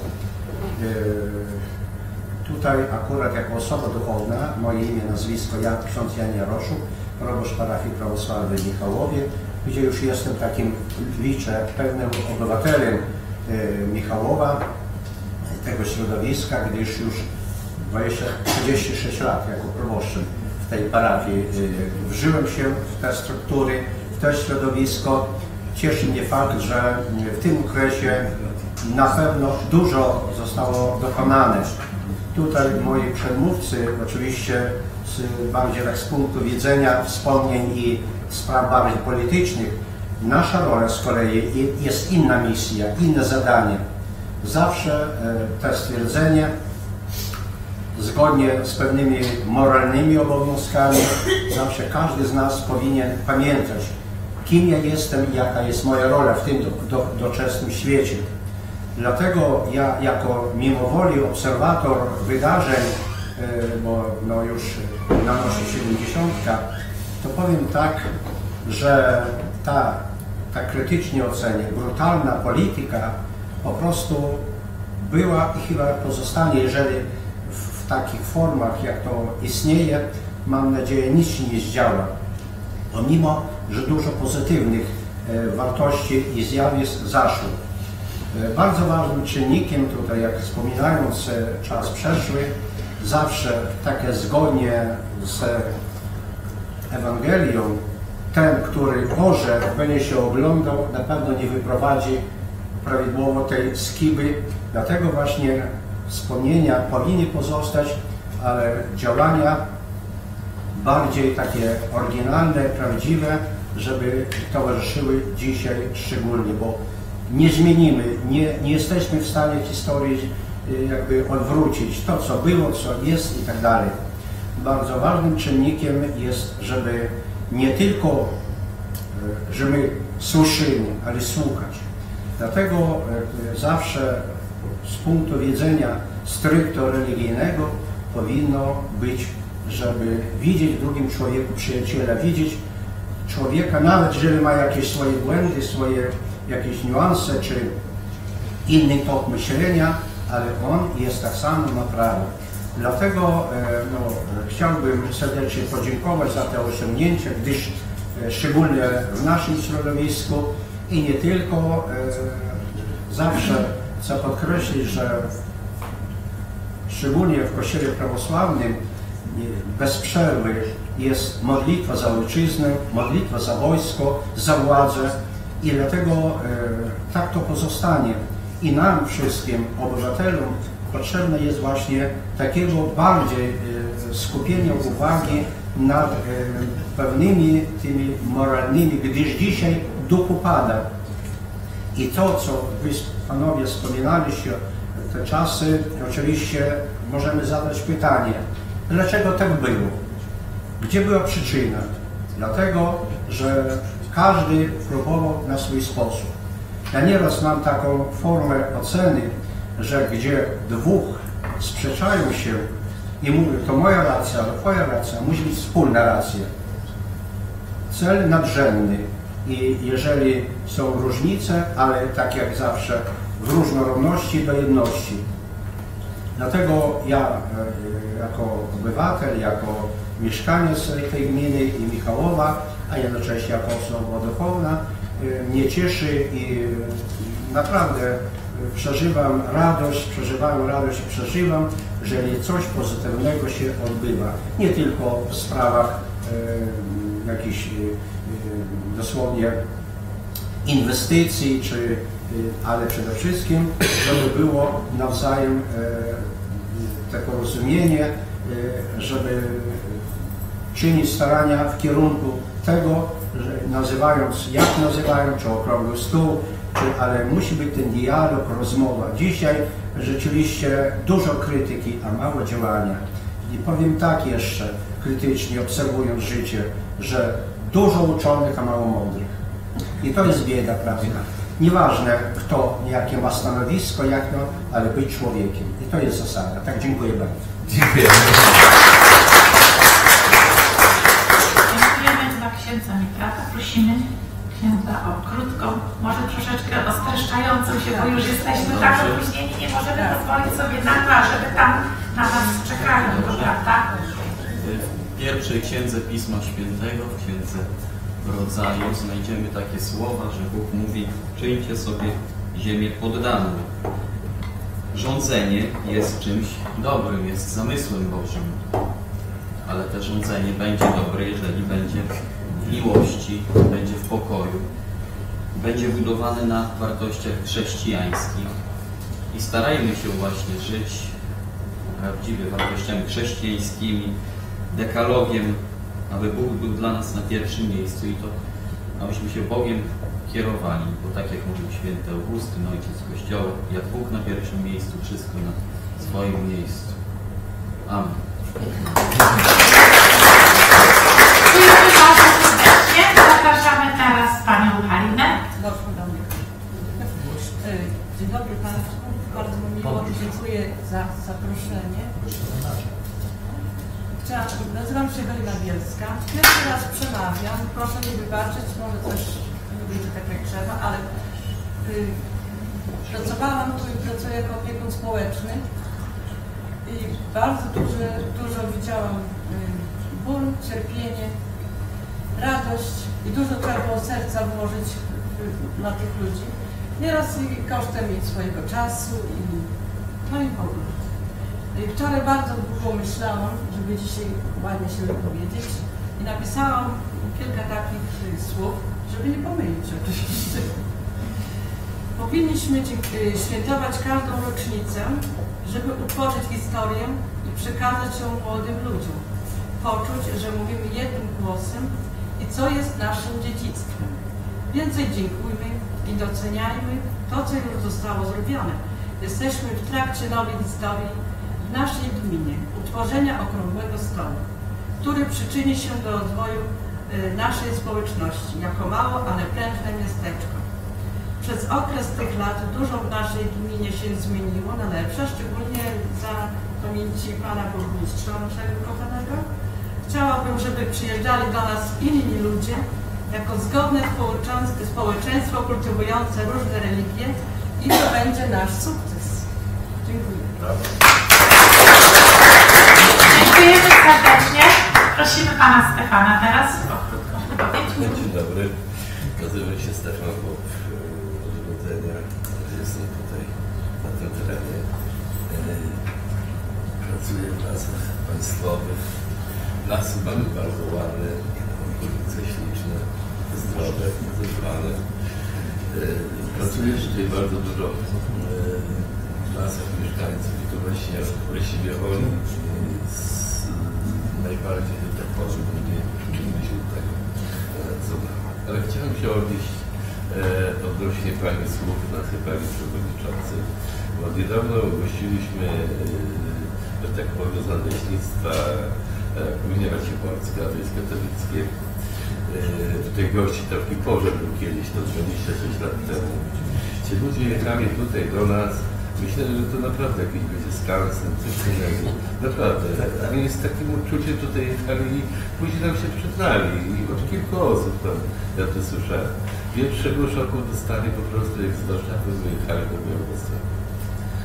E, tutaj akurat jako osoba duchowna, moje imię, nazwisko, ja, ksiądz Jan Jaroszuk, proboszcz parafii prawosławnej w Michałowie, gdzie już jestem takim, liczę, pewnym obywatelem e, Michałowa, tego środowiska, gdyż już dwadzieścia, trzydzieści sześć lat jako proboszczem w tej parafii wżyłem się w te struktury, w to środowisko. Cieszy mnie fakt, że w tym okresie na pewno dużo zostało dokonane. Tutaj moi przedmówcy oczywiście z bardziej tak z punktu widzenia wspomnień i spraw bardziej politycznych. Nasza rola z kolei jest inna misja, inne zadanie. Zawsze te stwierdzenie zgodnie z pewnymi moralnymi obowiązkami, zawsze każdy z nas powinien pamiętać, kim ja jestem i jaka jest moja rola w tym do, do, doczesnym świecie. Dlatego ja jako mimowoli obserwator wydarzeń, bo no już nanoszę siedemdziesiątka, to powiem tak, że ta, ta krytycznie ocenię, brutalna polityka po prostu była i chyba pozostanie, jeżeli w takich formach, jak to istnieje, mam nadzieję, nic się nie zdziała. Pomimo, że dużo pozytywnych e, wartości i zjawisk zaszło. E, bardzo ważnym czynnikiem tutaj, jak wspominając e, czas przeszły, zawsze takie zgodnie z Ewangelią, ten, który Boże będzie się oglądał, na pewno nie wyprowadzi prawidłowo tej skiby. Dlatego właśnie wspomnienia powinny pozostać, ale działania bardziej takie oryginalne, prawdziwe, żeby towarzyszyły dzisiaj szczególnie, bo nie zmienimy, nie, nie jesteśmy w stanie historii jakby odwrócić to, co było, co jest i tak dalej. Bardzo ważnym czynnikiem jest, żeby nie tylko, że my słyszymy, ale słuchać. Dlatego zawsze z punktu widzenia stricte religijnego powinno być, żeby widzieć w drugim człowieku przyjaciela, widzieć człowieka, nawet jeżeli ma jakieś swoje błędy, swoje jakieś niuanse, czy inny tok myślenia, ale on jest tak samo na prawo. Dlatego no, chciałbym serdecznie podziękować za te osiągnięcia, gdyż szczególnie w naszym środowisku i nie tylko, zawsze chcę podkreślić, że szczególnie w Kościele prawosławnym bez przerwy jest modlitwa za ojczyznę, modlitwa za wojsko, za władzę i dlatego e, tak to pozostanie. I nam wszystkim, obywatelom, potrzebne jest właśnie takiego bardziej e, skupienia uwagi nad e, pewnymi tymi moralnymi, gdyż dzisiaj duch upada. I to, co wy panowie wspominaliście, te czasy, oczywiście możemy zadać pytanie, dlaczego tak było? Gdzie była przyczyna? Dlatego, że każdy próbował na swój sposób. Ja nieraz mam taką formę oceny, że gdzie dwóch sprzeczają się i mówią, to moja racja, ale twoja racja, musi być wspólna racja. Cel nadrzędny. I jeżeli są różnice, ale tak jak zawsze w różnorodności do jedności. Dlatego ja jako obywatel, jako mieszkaniec tej gminy i Michałowa, a jednocześnie jako osoba duchowna, mnie cieszy i naprawdę przeżywam radość, przeżywałem radość i przeżywam, że coś pozytywnego się odbywa. Nie tylko w sprawach e, jakichś e, dosłownie inwestycji, czy, e, ale przede wszystkim, żeby było nawzajem e, te porozumienie, e, żeby czynić starania w kierunku tego, że nazywając, jak nazywają, czy okrągły stół, czy, ale musi być ten dialog, rozmowa. Dzisiaj rzeczywiście dużo krytyki, a mało działania. I powiem tak jeszcze, krytycznie obserwując życie, że dużo uczonych, a mało mądrych. I to jest bieda, prawda? Nieważne kto, jakie ma stanowisko, jak no, ale być człowiekiem. I to jest zasada. Tak, dziękuję bardzo. Dziękuję. Dziękujemy dla księdza Mitrata. Prosimy księdza o krótką, może troszeczkę ostreszczającą się, bo już jesteśmy tak opóźnieni, nie możemy pozwolić sobie na to, żeby tam na nas czekają, prawda? W pierwszej księdze Pisma Świętego, w księdze Rodzaju, znajdziemy takie słowa, że Bóg mówi: czyńcie sobie ziemię poddaną. Rządzenie jest czymś dobrym, jest zamysłem Bożym, ale to rządzenie będzie dobre, jeżeli będzie w miłości, będzie w pokoju, będzie budowane na wartościach chrześcijańskich i starajmy się właśnie żyć prawdziwie wartościami chrześcijańskimi, dekalogiem, aby Bóg był dla nas na pierwszym miejscu i to abyśmy się Bogiem kierowali, bo tak jak mówił święty Augustyn, ojciec Kościoła, jak Bóg na pierwszym miejscu, wszystko na swoim miejscu. Amen. Dziękujemy bardzo serdecznie. Zapraszamy teraz panią Halinę. Dzień dobry Państwu. Bardzo mi miło, dziękuję za zaproszenie. Chciałam, nazywam się Halina Bielska. Pierwszy raz przemawiam. Proszę mi wybaczyć, może coś nie będzie tak jak trzeba, ale y, pracowałam tu i pracuję jako opiekun społeczny i bardzo duże, dużo widziałam y, ból, cierpienie, radość i dużo trzeba było serca włożyć y, na tych ludzi. Nieraz i kosztem i swojego czasu i no i w ogóle. I wczoraj bardzo długo myślałam, żeby dzisiaj ładnie się wypowiedzieć i napisałam kilka takich słów, żeby nie pomylić oczywiście. Powinniśmy świętować każdą rocznicę, żeby utworzyć historię i przekazać ją młodym ludziom. Poczuć, że mówimy jednym głosem i co jest naszym dziedzictwem. Więcej dziękujmy i doceniajmy to, co już zostało zrobione. Jesteśmy w trakcie nowej historii w naszej gminie, utworzenia okrągłego stołu, który przyczyni się do rozwoju y, naszej społeczności jako mało, ale prężne miasteczko. Przez okres tych lat dużo w naszej gminie się zmieniło na lepsze, szczególnie za pamięci pana burmistrza naszego kochanego. Chciałabym, żeby przyjeżdżali do nas inni ludzie, jako zgodne społeczeństwo kultywujące różne religie i to będzie nasz sukces. Dziękuję. Dziękujemy serdecznie. Prosimy pana Stefana teraz o krótką wypowiedź. Dzień dobry. Nazywam się Stefan Bob z urodzenia. Jestem tutaj na tym terenie. Pracuję w lasach państwowych. Lasy mamy bardzo ładne, okolice śliczne, zdrowe, zadbane. Pracuję tutaj bardzo dużo w lasach mieszkańców i to właśnie, właściwie oni najbardziej tak powiem, mnie przyczynili się do tego, co mamy. Ale chciałem się odnieść e, odnośnie Pani słów na Panie Przewodniczący, bo niedawno gościliśmy, e, tak powiem, z nadleśnictwa Gminy Raciborska, to jest katolickie. E, tutaj gości taki pogrzeb był kiedyś, to dwadzieścia sześć lat temu. Ci ludzie jechali tutaj do nas. Myślę, że to naprawdę jakiś będzie skansen, coś innego. Naprawdę. Ale jest takim uczuciem tutaj jechali i później nam się przyznali. I od kilku osób tam, ja to słyszałem. Pierwszego szoku dostali po prostu, jak z Warszawy wyjechali do Białegostoku.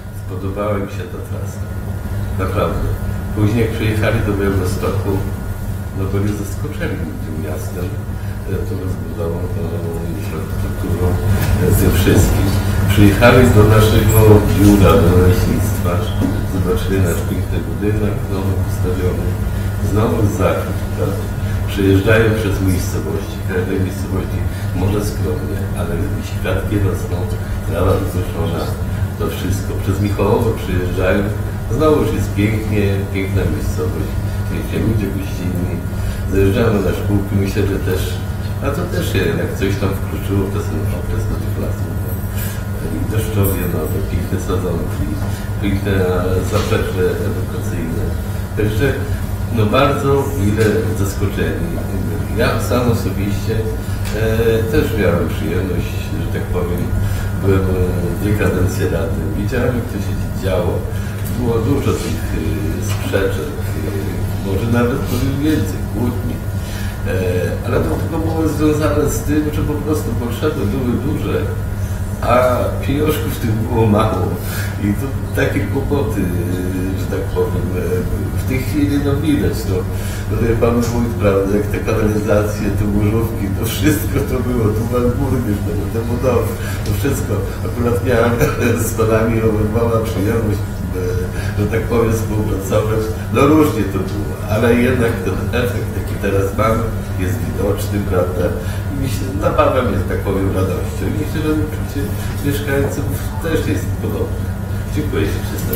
Spodobała mi się ta trasa. Naprawdę. Później jak przyjechali do Białegostoku, no byli zaskoczeni tym miastem, tą rozbudową, tą infrastrukturą, tym wszystkim. Przyjechali do naszego biura, do leśnictwa, zobaczyli nasz piękny budynek, znowu postawiony, znowu zachód, tak? Przyjeżdżają przez miejscowości, każde miejscowości może skromnie, ale świadki rosną, trawa wysuszona, to wszystko. Przez Michałowo przyjeżdżają, znowu już jest pięknie, piękna miejscowość, pięknie ludzie gościnni. Zajeżdżamy na szkółki, myślę, że też, a to też jednak coś tam wkroczyło w ten okres do tych lasów. No. I deszczowie, no to piękne sadzonki, piękne zaplecze edukacyjne. Także no bardzo mile zaskoczeni. Ja sam osobiście e, też miałem przyjemność, że tak powiem, byłem dwie kadencje rady. Widziałem, jak to się działo. Było dużo tych e, sprzeczek, e, może nawet powiem więcej, kłótni. E, ale to tylko było związane z tym, że po prostu potrzeby były duże, a pieniążków w tym było mało. I to takie kłopoty, że tak powiem, w tej chwili no widać, no, tutaj pan wójt, prawda, jak te kanalizacje, te burzówki, to wszystko to było, tu pan burmistrz, te budowy, to wszystko. Akurat miałem z panami mała przyjemność, że tak powiem, współpracować, no różnie to było, ale jednak ten efekt, jaki teraz mamy, jest widoczny, prawda, i myślę, napawa mnie, tak powiem, radością i myślę, że uczucie mieszkańców też jest podobne. Dziękuję Ci wszystkim.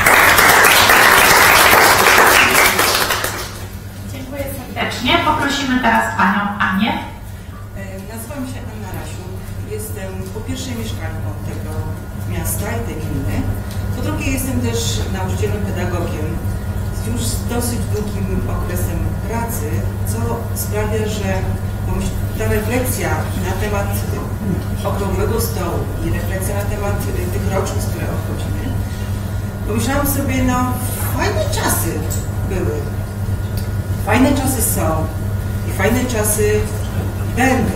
Dziękuję serdecznie. Poprosimy teraz Panią Anię. Nazywam się Anna Rasiu. Jestem po pierwsze mieszkanką tego miasta i tej gminy. Po drugie jestem też nauczycielem, pedagogiem z już dosyć długim okresem pracy, co sprawia, że ta refleksja na temat okrągłego stołu i refleksja na temat tych rocznic, które obchodzimy, pomyślałam sobie, no fajne czasy były, fajne czasy są i fajne czasy będą.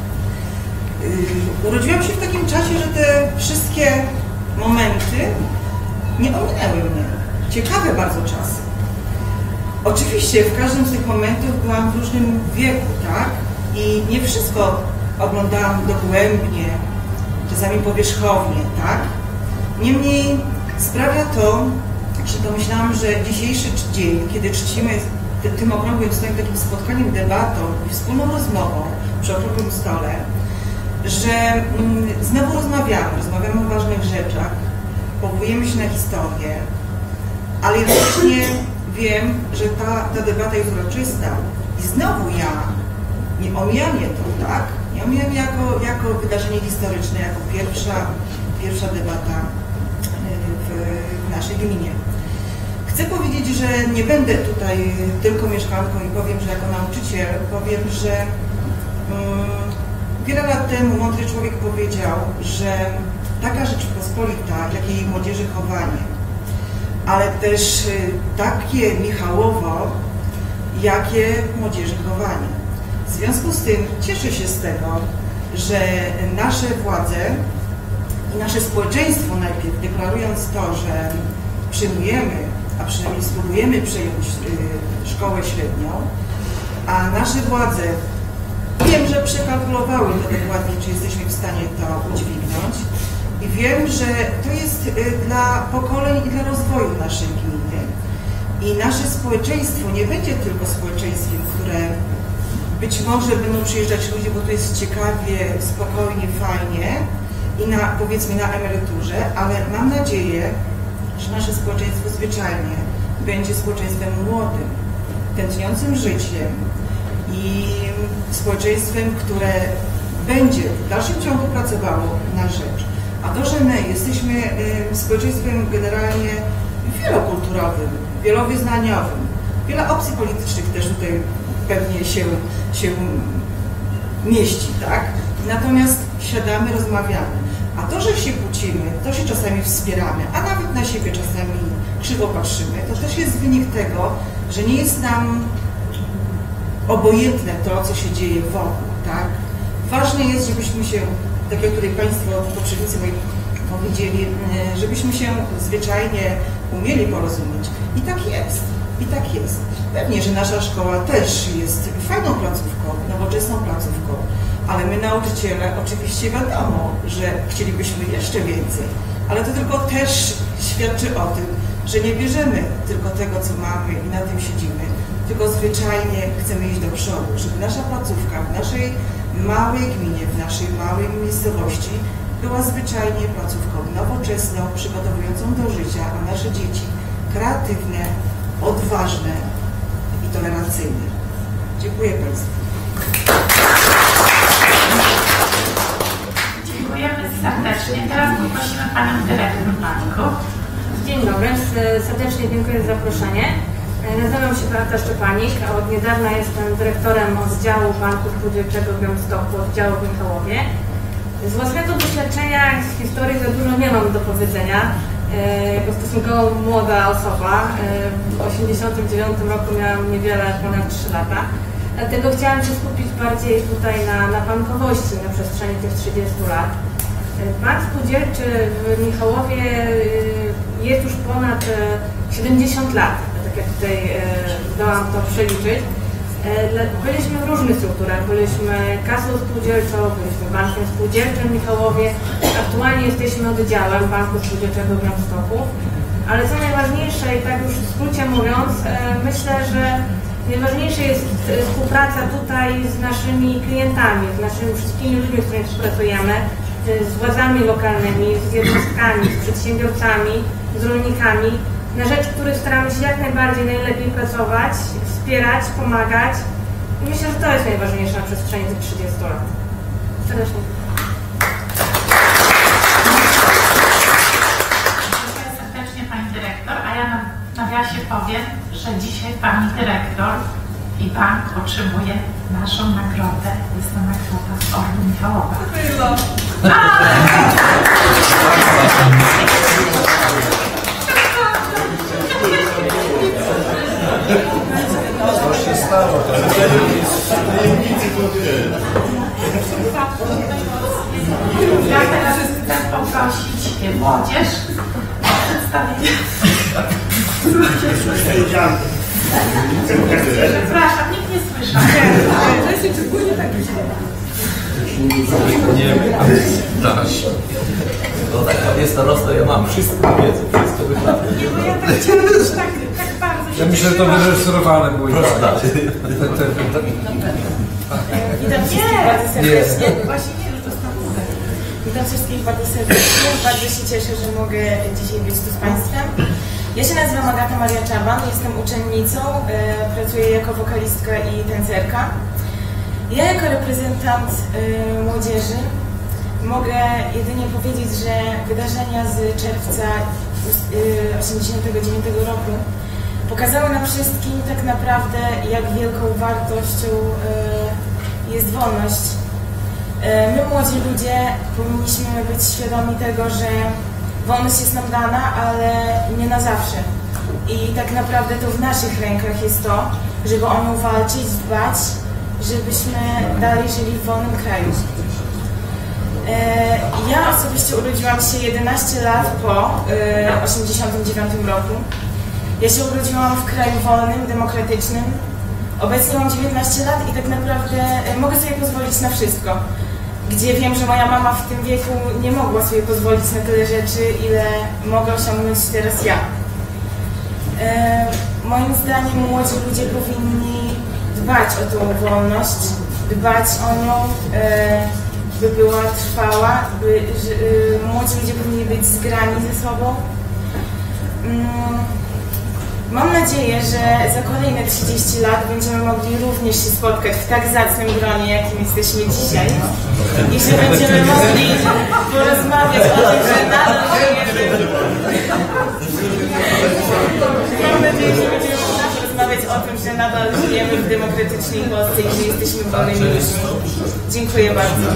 Yy, urodziłam się w takim czasie, że te wszystkie momenty nie ominęły mnie. Ciekawe bardzo czasy. Oczywiście w każdym z tych momentów byłam w różnym wieku, tak? I nie wszystko oglądałam dogłębnie, czasami powierzchownie, tak? Niemniej sprawia to, że pomyślałam, że dzisiejszy dzień, kiedy czcimy tym okrągłym stołem, takim spotkaniem, debatą i wspólną rozmową przy okrągłym stole, że mm, znowu rozmawiamy, rozmawiamy o ważnych rzeczach, powołujemy się na historię, ale jednocześnie wiem, że ta, ta debata jest uroczysta i znowu ja nie omijam je to, tak? Nie omijam jako, jako wydarzenie historyczne, jako pierwsza, pierwsza debata w, w naszej gminie. Chcę powiedzieć, że nie będę tutaj tylko mieszkanką i powiem, że jako nauczyciel powiem, że um, wiele lat temu mądry człowiek powiedział, że taka Rzeczpospolita, jak jej młodzieży chowanie, ale też takie Michałowo, jakie młodzieży chowanie. W związku z tym cieszę się z tego, że nasze władze i nasze społeczeństwo najpierw deklarując to, że przyjmujemy, a przynajmniej spróbujemy przejąć szkołę średnią, a nasze władze wiem, że przekalkulowały to dokładnie, czy jesteśmy w stanie to udźwignąć i wiem, że to jest dla pokoleń i dla rozwoju naszej gminy. I nasze społeczeństwo nie będzie tylko społeczeństwem, które być może będą przyjeżdżać ludzie, bo to jest ciekawie, spokojnie, fajnie i na, powiedzmy na emeryturze, ale mam nadzieję, że nasze społeczeństwo zwyczajnie będzie społeczeństwem młodym, tętniącym życiem i społeczeństwem, które będzie w dalszym ciągu pracowało na rzecz. A to, że my jesteśmy społeczeństwem generalnie wielokulturowym, wielowyznaniowym, wiele opcji politycznych też tutaj pewnie się, się mieści, tak? Natomiast siadamy, rozmawiamy. A to, że się kłócimy, to się czasami wspieramy, a nawet na siebie czasami krzywo patrzymy, to też jest wynik tego, że nie jest nam obojętne to, co się dzieje wokół, tak? Ważne jest, żebyśmy się, tak jak tutaj Państwo, poprzednicy moi powiedzieli, żebyśmy się zwyczajnie umieli porozumieć. I tak jest. I tak jest. Pewnie, że nasza szkoła też jest fajną placówką, nowoczesną placówką, ale my nauczyciele oczywiście wiadomo, że chcielibyśmy jeszcze więcej, ale to tylko też świadczy o tym, że nie bierzemy tylko tego, co mamy i na tym siedzimy, tylko zwyczajnie chcemy iść do przodu, żeby nasza placówka w naszej małej gminie, w naszej małej miejscowości była zwyczajnie placówką nowoczesną, przygotowującą do życia, a nasze dzieci kreatywne, odważne i tolerancyjne. Dziękuję Państwu. Dziękujemy serdecznie. Teraz poprosimy Panią Dyrektor Banku. Dzień dobry, serdecznie dziękuję za zaproszenie. Nazywam się Beata Szczepanik, a od niedawna jestem dyrektorem oddziału Banku Spółdzielczego w Białymstoku, oddziału w Michałowie. Z własnego doświadczenia i z historii za dużo nie mam do powiedzenia. Jako stosunkowo młoda osoba. W tysiąc dziewięćset osiemdziesiątym dziewiątym roku miałam niewiele ponad trzy lata. Dlatego chciałam się skupić bardziej tutaj na, na bankowości na przestrzeni tych trzydziestu lat. Bank Spółdzielczy w Michałowie jest już ponad siedemdziesiąt lat, tak jak tutaj zdołam to przeliczyć. Byliśmy w różnych strukturach, byliśmy kasą spółdzielczą, byliśmy bankiem spółdzielczym w Michałowie. Aktualnie jesteśmy oddziałem Banku Spółdzielczego w Białymstoku. Ale co najważniejsze, i tak już w skrócie mówiąc, myślę, że najważniejsza jest współpraca tutaj z naszymi klientami, z naszymi wszystkimi ludźmi, z którymi współpracujemy, z władzami lokalnymi, z jednostkami, z przedsiębiorcami, z rolnikami, na rzecz których staramy się jak najbardziej najlepiej pracować, wspierać, pomagać. I myślę, że to jest najważniejsze na przestrzeni tych trzydziestu lat. Serdecznie. Dziękuję serdecznie Pani Dyrektor, a ja na nawiasie powiem, że dzisiaj Pani Dyrektor i Bank otrzymuje naszą nagrodę. Jest to nagroda z Orlu Michałowa. Co się stało? Ja teraz chcę poprosić młodzież o przedstawienie. Przepraszam, nikt nie słyszał. Nie, dasz. No tak, jest starosta, ja mam wszystko wiedzę, wszystko wychlapię. Nie, bo ja tak chciałam już tak, tak bardzo się Ja myślę, że to wyreżyserowane było i proszę tak. dalej. Witam wszystkich bardzo serdecznie. Właśnie nie, że to jest naprawdę. Witam wszystkich bardzo serdecznie. Bardzo się cieszę, że mogę dzisiaj być tu z Państwem. Ja się nazywam Agata Maria Czaban, jestem uczennicą, e, pracuję jako wokalistka i tancerka. Ja jako reprezentant e, młodzieży mogę jedynie powiedzieć, że wydarzenia z czerwca tysiąc dziewięćset osiemdziesiątego dziewiątego roku pokazały nam wszystkim tak naprawdę, jak wielką wartością e, jest wolność. E, my, młodzi ludzie, powinniśmy być świadomi tego, że wolność jest nam dana, ale nie na zawsze. I tak naprawdę to w naszych rękach jest to, żeby o nią walczyć, dbać, żebyśmy dalej żyli w wolnym kraju. Ja osobiście urodziłam się jedenaście lat po tysiąc dziewięćset osiemdziesiątym dziewiątym roku. Ja się urodziłam w kraju wolnym, demokratycznym. Obecnie mam dziewiętnaście lat i tak naprawdę mogę sobie pozwolić na wszystko. Gdzie wiem, że moja mama w tym wieku nie mogła sobie pozwolić na tyle rzeczy, ile mogę osiągnąć teraz ja. E, moim zdaniem młodzi ludzie powinni dbać o tą wolność, dbać o nią, e, by była trwała, by że, e, młodzi ludzie powinni być zgrani ze sobą. Mm, Mam nadzieję, że za kolejne trzydzieści lat będziemy mogli również się spotkać w tak zacnym gronie, jakim jesteśmy dzisiaj. I że będziemy mogli porozmawiać o tym, że nadal żyjemy. Mam nadzieję, że będziemy mogli porozmawiać o tym, że nadal żyjemy w demokratycznej Polsce i że jesteśmy wolnymi ludźmi. Dziękuję bardzo.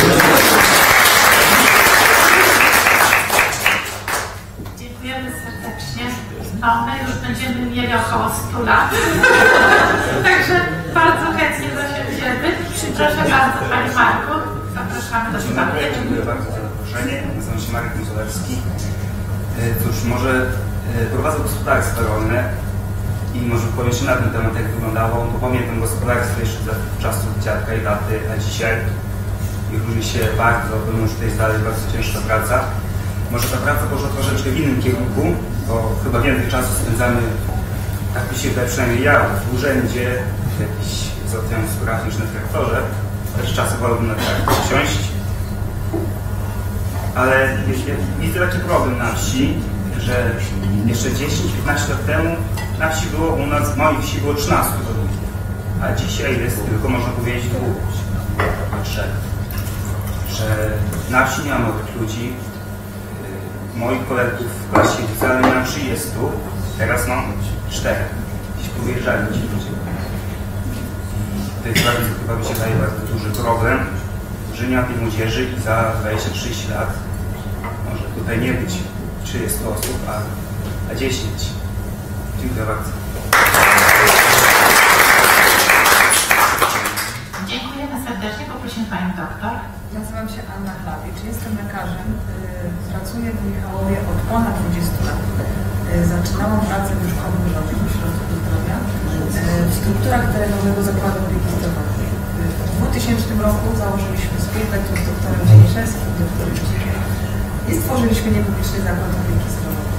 Dziękujemy serdecznie. No, my już będziemy mieli około stu lat. Także bardzo chętnie zasiądziemy. Proszę bardzo, Panie Marku. Zapraszamy do sprawy. Dziękuję bardzo za zaproszenie. Nazywam się Marek Musolewski. Cóż, może prowadzę gospodarstwa rolne i może powiem się na ten temat, jak wyglądało, bo pamiętam gospodarstwo jeszcze za czasów dziadka i taty, a dzisiaj i różni się bardzo, bo już tutaj jest dalej bardzo ciężka praca. Może ta praca poszła troszeczkę w innym kierunku, bo chyba więcej czasu spędzamy, tak mi się wydaje, przynajmniej ja, w urzędzie, w jakiś załatwiając graficzny w traktorze, też czasem wolałbym na traktor wsiąść. Ale widzę taki problem na wsi, że jeszcze dziesięć piętnaście lat temu na wsi było, u nas w mojej wsi było trzynastu rolników, a dzisiaj jest tylko, można powiedzieć, dwóch, trzech. Że na wsi nie ma nowych ludzi. Moich kolegów w klasie licealnej miałem trzydziestu, teraz mam czterech. Gdzieś powyjeżdżali ci ludzie. To jest bardzo, chyba mi się daje bardzo duży problem, że nie ma tej młodzieży i za dwadzieścia trzydzieści lat może tutaj nie być trzydziestu osób, a, a dziesięć. Dziękuję bardzo. Dziękujemy serdecznie. Poprosimy Panią doktor. Nazywam się Anna Chlawicz, jestem lekarzem. Pracuję w Michałowie od ponad dwudziestu lat. Zaczynałam pracę w Łóżkowym Urzędzie w Ośrodku Zdrowia w strukturach terenowego zakładu opieki zdrowotnej. W dwutysięcznym roku założyliśmy spółkę tu z doktorem Dzieniszewskim, doktorem Cikiem i stworzyliśmy niepubliczny zakład opieki zdrowotnej.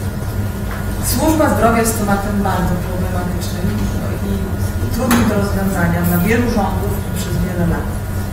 Służba zdrowia jest tematem bardzo problematycznym i trudnym do rozwiązania dla wielu rządów przez wiele lat.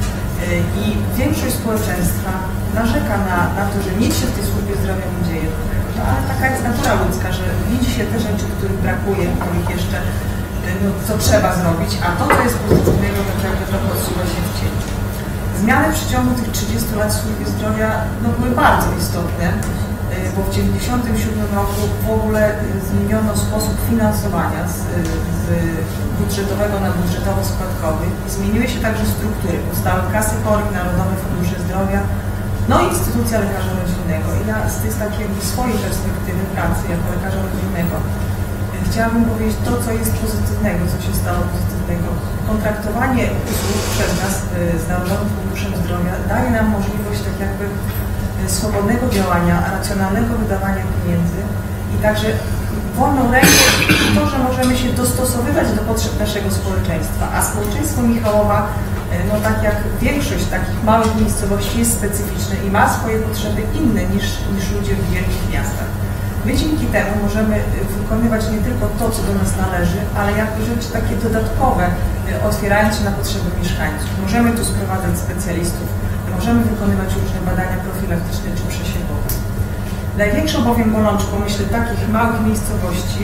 I większość społeczeństwa narzeka na, na to, że nic się w tej służbie zdrowia nie dzieje. No, ale taka jest natura ludzka, że widzi się te rzeczy, których brakuje, których jeszcze, no, co trzeba zrobić, a to, co jest pozytywnego, naprawdę trochę odsuwa się w cień. Zmiany w przeciągu tych trzydziestu lat w służbie zdrowia no, były bardzo istotne, bo w dziewięćdziesiątym siódmym roku w ogóle zmieniono sposób finansowania z, z budżetowego na budżetowo-składkowy. Zmieniły się także struktury. Powstały kasy chorych, Narodowe Fundusze Zdrowia, no i instytucja lekarza rodzinnego. I ja z tej z takiej swojej perspektywy pracy jako lekarza rodzinnego chciałabym powiedzieć to, co jest pozytywnego, co się stało pozytywnego. Kontraktowanie usług przez nas z Narodowym Funduszem Zdrowia daje nam możliwość tak jakby swobodnego działania, racjonalnego wydawania pieniędzy i także wolną rękę to, że możemy się dostosowywać do potrzeb naszego społeczeństwa. A społeczeństwo Michałowa, no tak jak większość takich małych miejscowości jest specyficzne i ma swoje potrzeby inne niż, niż ludzie w wielkich miastach. My dzięki temu możemy wykonywać nie tylko to, co do nas należy, ale jakby rzeczy takie dodatkowe, otwierając się na potrzeby mieszkańców. Możemy tu sprowadzać specjalistów, możemy wykonywać różne badania profilaktyczne czy przesiewowe. Największą bowiem bolączką, myślę, takich małych miejscowości,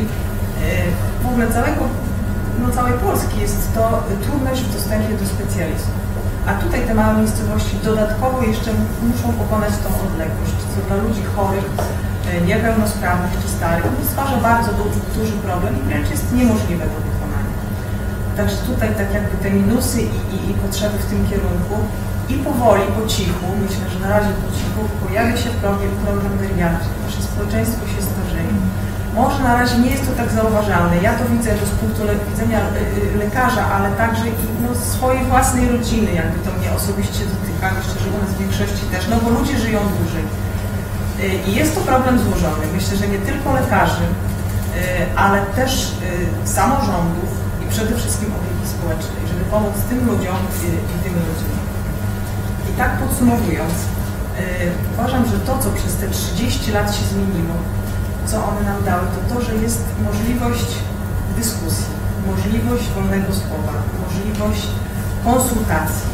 w ogóle całego, no całej Polski jest to trudność w dostępie do specjalistów. A tutaj te małe miejscowości dodatkowo jeszcze muszą pokonać tą odległość, co dla ludzi chorych, niepełnosprawnych czy starych stwarza bardzo duży, duży problem i wręcz jest niemożliwe do wykonania. Także tutaj tak jakby te minusy i, i, i potrzeby w tym kierunku i powoli, po cichu, myślę, że na razie po cichu, pojawia się program, program geriatryczny. Nasze społeczeństwo się starzeje. Może na razie nie jest to tak zauważalne. Ja to widzę to z punktu widzenia lekarza, ale także i no, swojej własnej rodziny, jakby to mnie osobiście dotyka. Myślę, że u nas w większości też, no bo ludzie żyją dłużej. I jest to problem złożony. Myślę, że nie tylko lekarzy, ale też samorządów i przede wszystkim opieki społecznej, żeby pomóc tym ludziom i tym ludziom. I tak podsumowując, uważam, że to, co przez te trzydzieści lat się zmieniło, co one nam dały, to to, że jest możliwość dyskusji, możliwość wolnego słowa, możliwość konsultacji,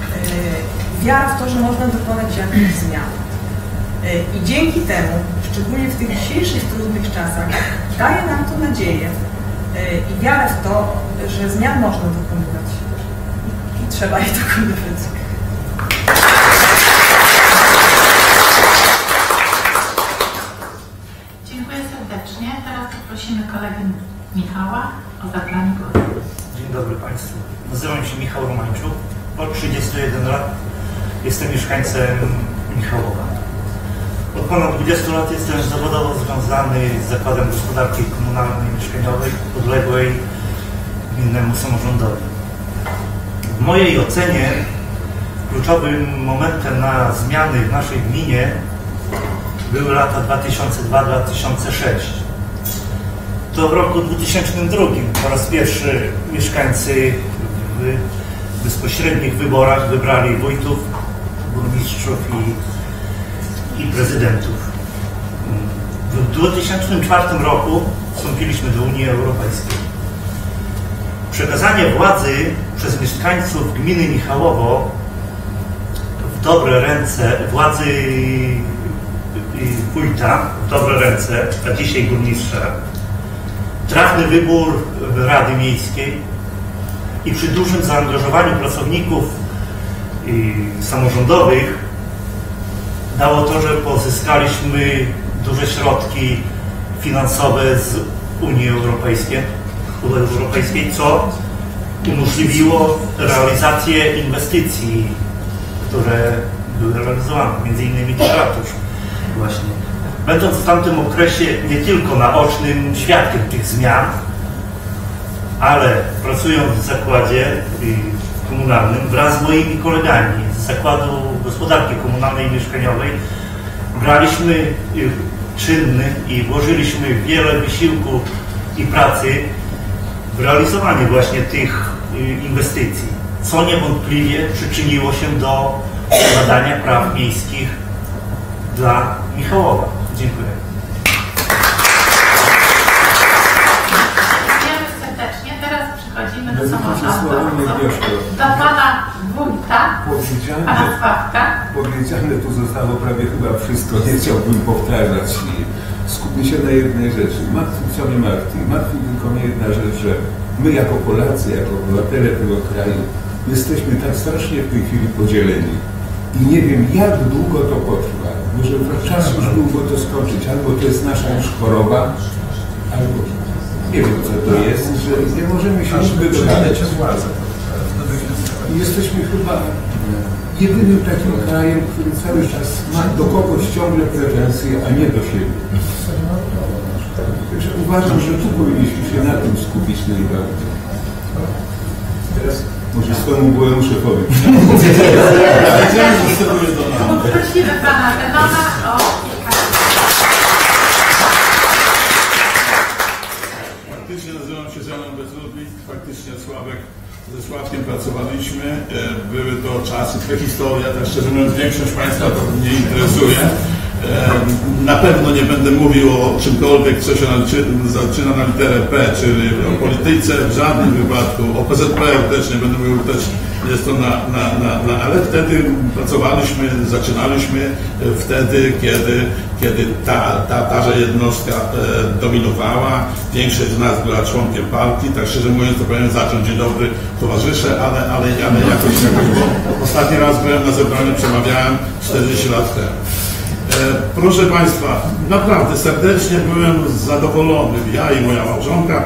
wiara w to, że można dokonać jakichś zmian. I dzięki temu, szczególnie w tych dzisiejszych trudnych czasach, daje nam to nadzieję i wiarę w to, że zmian można dokonywać i trzeba je dokonywać. Dziękuję serdecznie. Teraz poprosimy kolegę Michała o zabranie głosu. Dzień dobry Państwu. Nazywam się Michał Romańczuk. Od trzydziestu jeden lat jestem mieszkańcem Michałowa. Od ponad dwudziestu lat jestem zawodowo związany z Zakładem Gospodarki Komunalnej Mieszkaniowej podległej gminnemu samorządowi. W mojej ocenie kluczowym momentem na zmiany w naszej gminie były lata dwa tysiące drugi do dwa tysiące szóstego. to w roku dwa tysiące drugim po raz pierwszy mieszkańcy w bezpośrednich wyborach wybrali wójtów, burmistrzów i, i prezydentów. W dwa tysiące czwartym roku wstąpiliśmy do Unii Europejskiej. Przekazanie władzy przez mieszkańców gminy Michałowo w dobre ręce, władzy wójta w dobre ręce, a dzisiaj burmistrza, trafny wybór Rady Miejskiej i przy dużym zaangażowaniu pracowników samorządowych dało to, że pozyskaliśmy duże środki finansowe z Unii Europejskiej, Europejskiej, co umożliwiło realizację inwestycji, które były realizowane, między innymi ten ratusz właśnie. Będąc w tamtym okresie nie tylko naocznym świadkiem tych zmian, ale pracując w zakładzie komunalnym wraz z moimi kolegami z Zakładu Gospodarki Komunalnej i Mieszkaniowej braliśmy czynny i włożyliśmy wiele wysiłku i pracy w realizowanie właśnie tych inwestycji, co niewątpliwie przyczyniło się do nadania praw miejskich dla Michałowa. Dziękuję. Dziękujemy serdecznie. Teraz przechodzimy do samorządu. Do pana wójta, pana Sławka. Powiedziane tu zostało prawie chyba wszystko, nie chciałbym powtarzać i skupię się na jednej rzeczy. Martwi, co mnie martwi? Martwi tylko mnie jedna rzecz, że my jako Polacy, jako obywatele tego kraju jesteśmy tak strasznie w tej chwili podzieleni. I nie wiem, jak długo to potrwa. Może czas już długo to skończyć. Albo to jest nasza już choroba, albo nie wiem, co to jest, że nie możemy się wybrać. Jesteśmy chyba jedynym takim krajem, który cały czas ma do kogoś ciągle pretensje, a nie do siebie. Także uważam, że tu powinniśmy się na tym skupić najbardziej. Teraz może swojemu byłemu szefowi. Prosimy pana Zenona o kilka Faktycznie nazywam się Zenon Bezludnik, faktycznie Sławek, ze Sławkiem pracowaliśmy. Były to czasy, prehistoria, tak szczerze mówiąc większość Państwa to nie interesuje. Na pewno nie będę mówił o czymkolwiek, co się zaczyna na literę P, czyli o polityce w żadnym wypadku, o P Z P też nie będę mówił, też jest to na, na, na, na ale wtedy pracowaliśmy, zaczynaliśmy wtedy, kiedy, kiedy ta, ta, ta jednostka e, dominowała, większość z nas była członkiem partii, tak szczerze mówiąc to powinien zacząć dzień dobry towarzysze, ale, ale, ale jakoś, jakoś bo ostatni raz byłem na zebraniu, przemawiałem czterdzieści lat temu. Proszę Państwa, naprawdę serdecznie byłem zadowolony, ja i moja małżonka,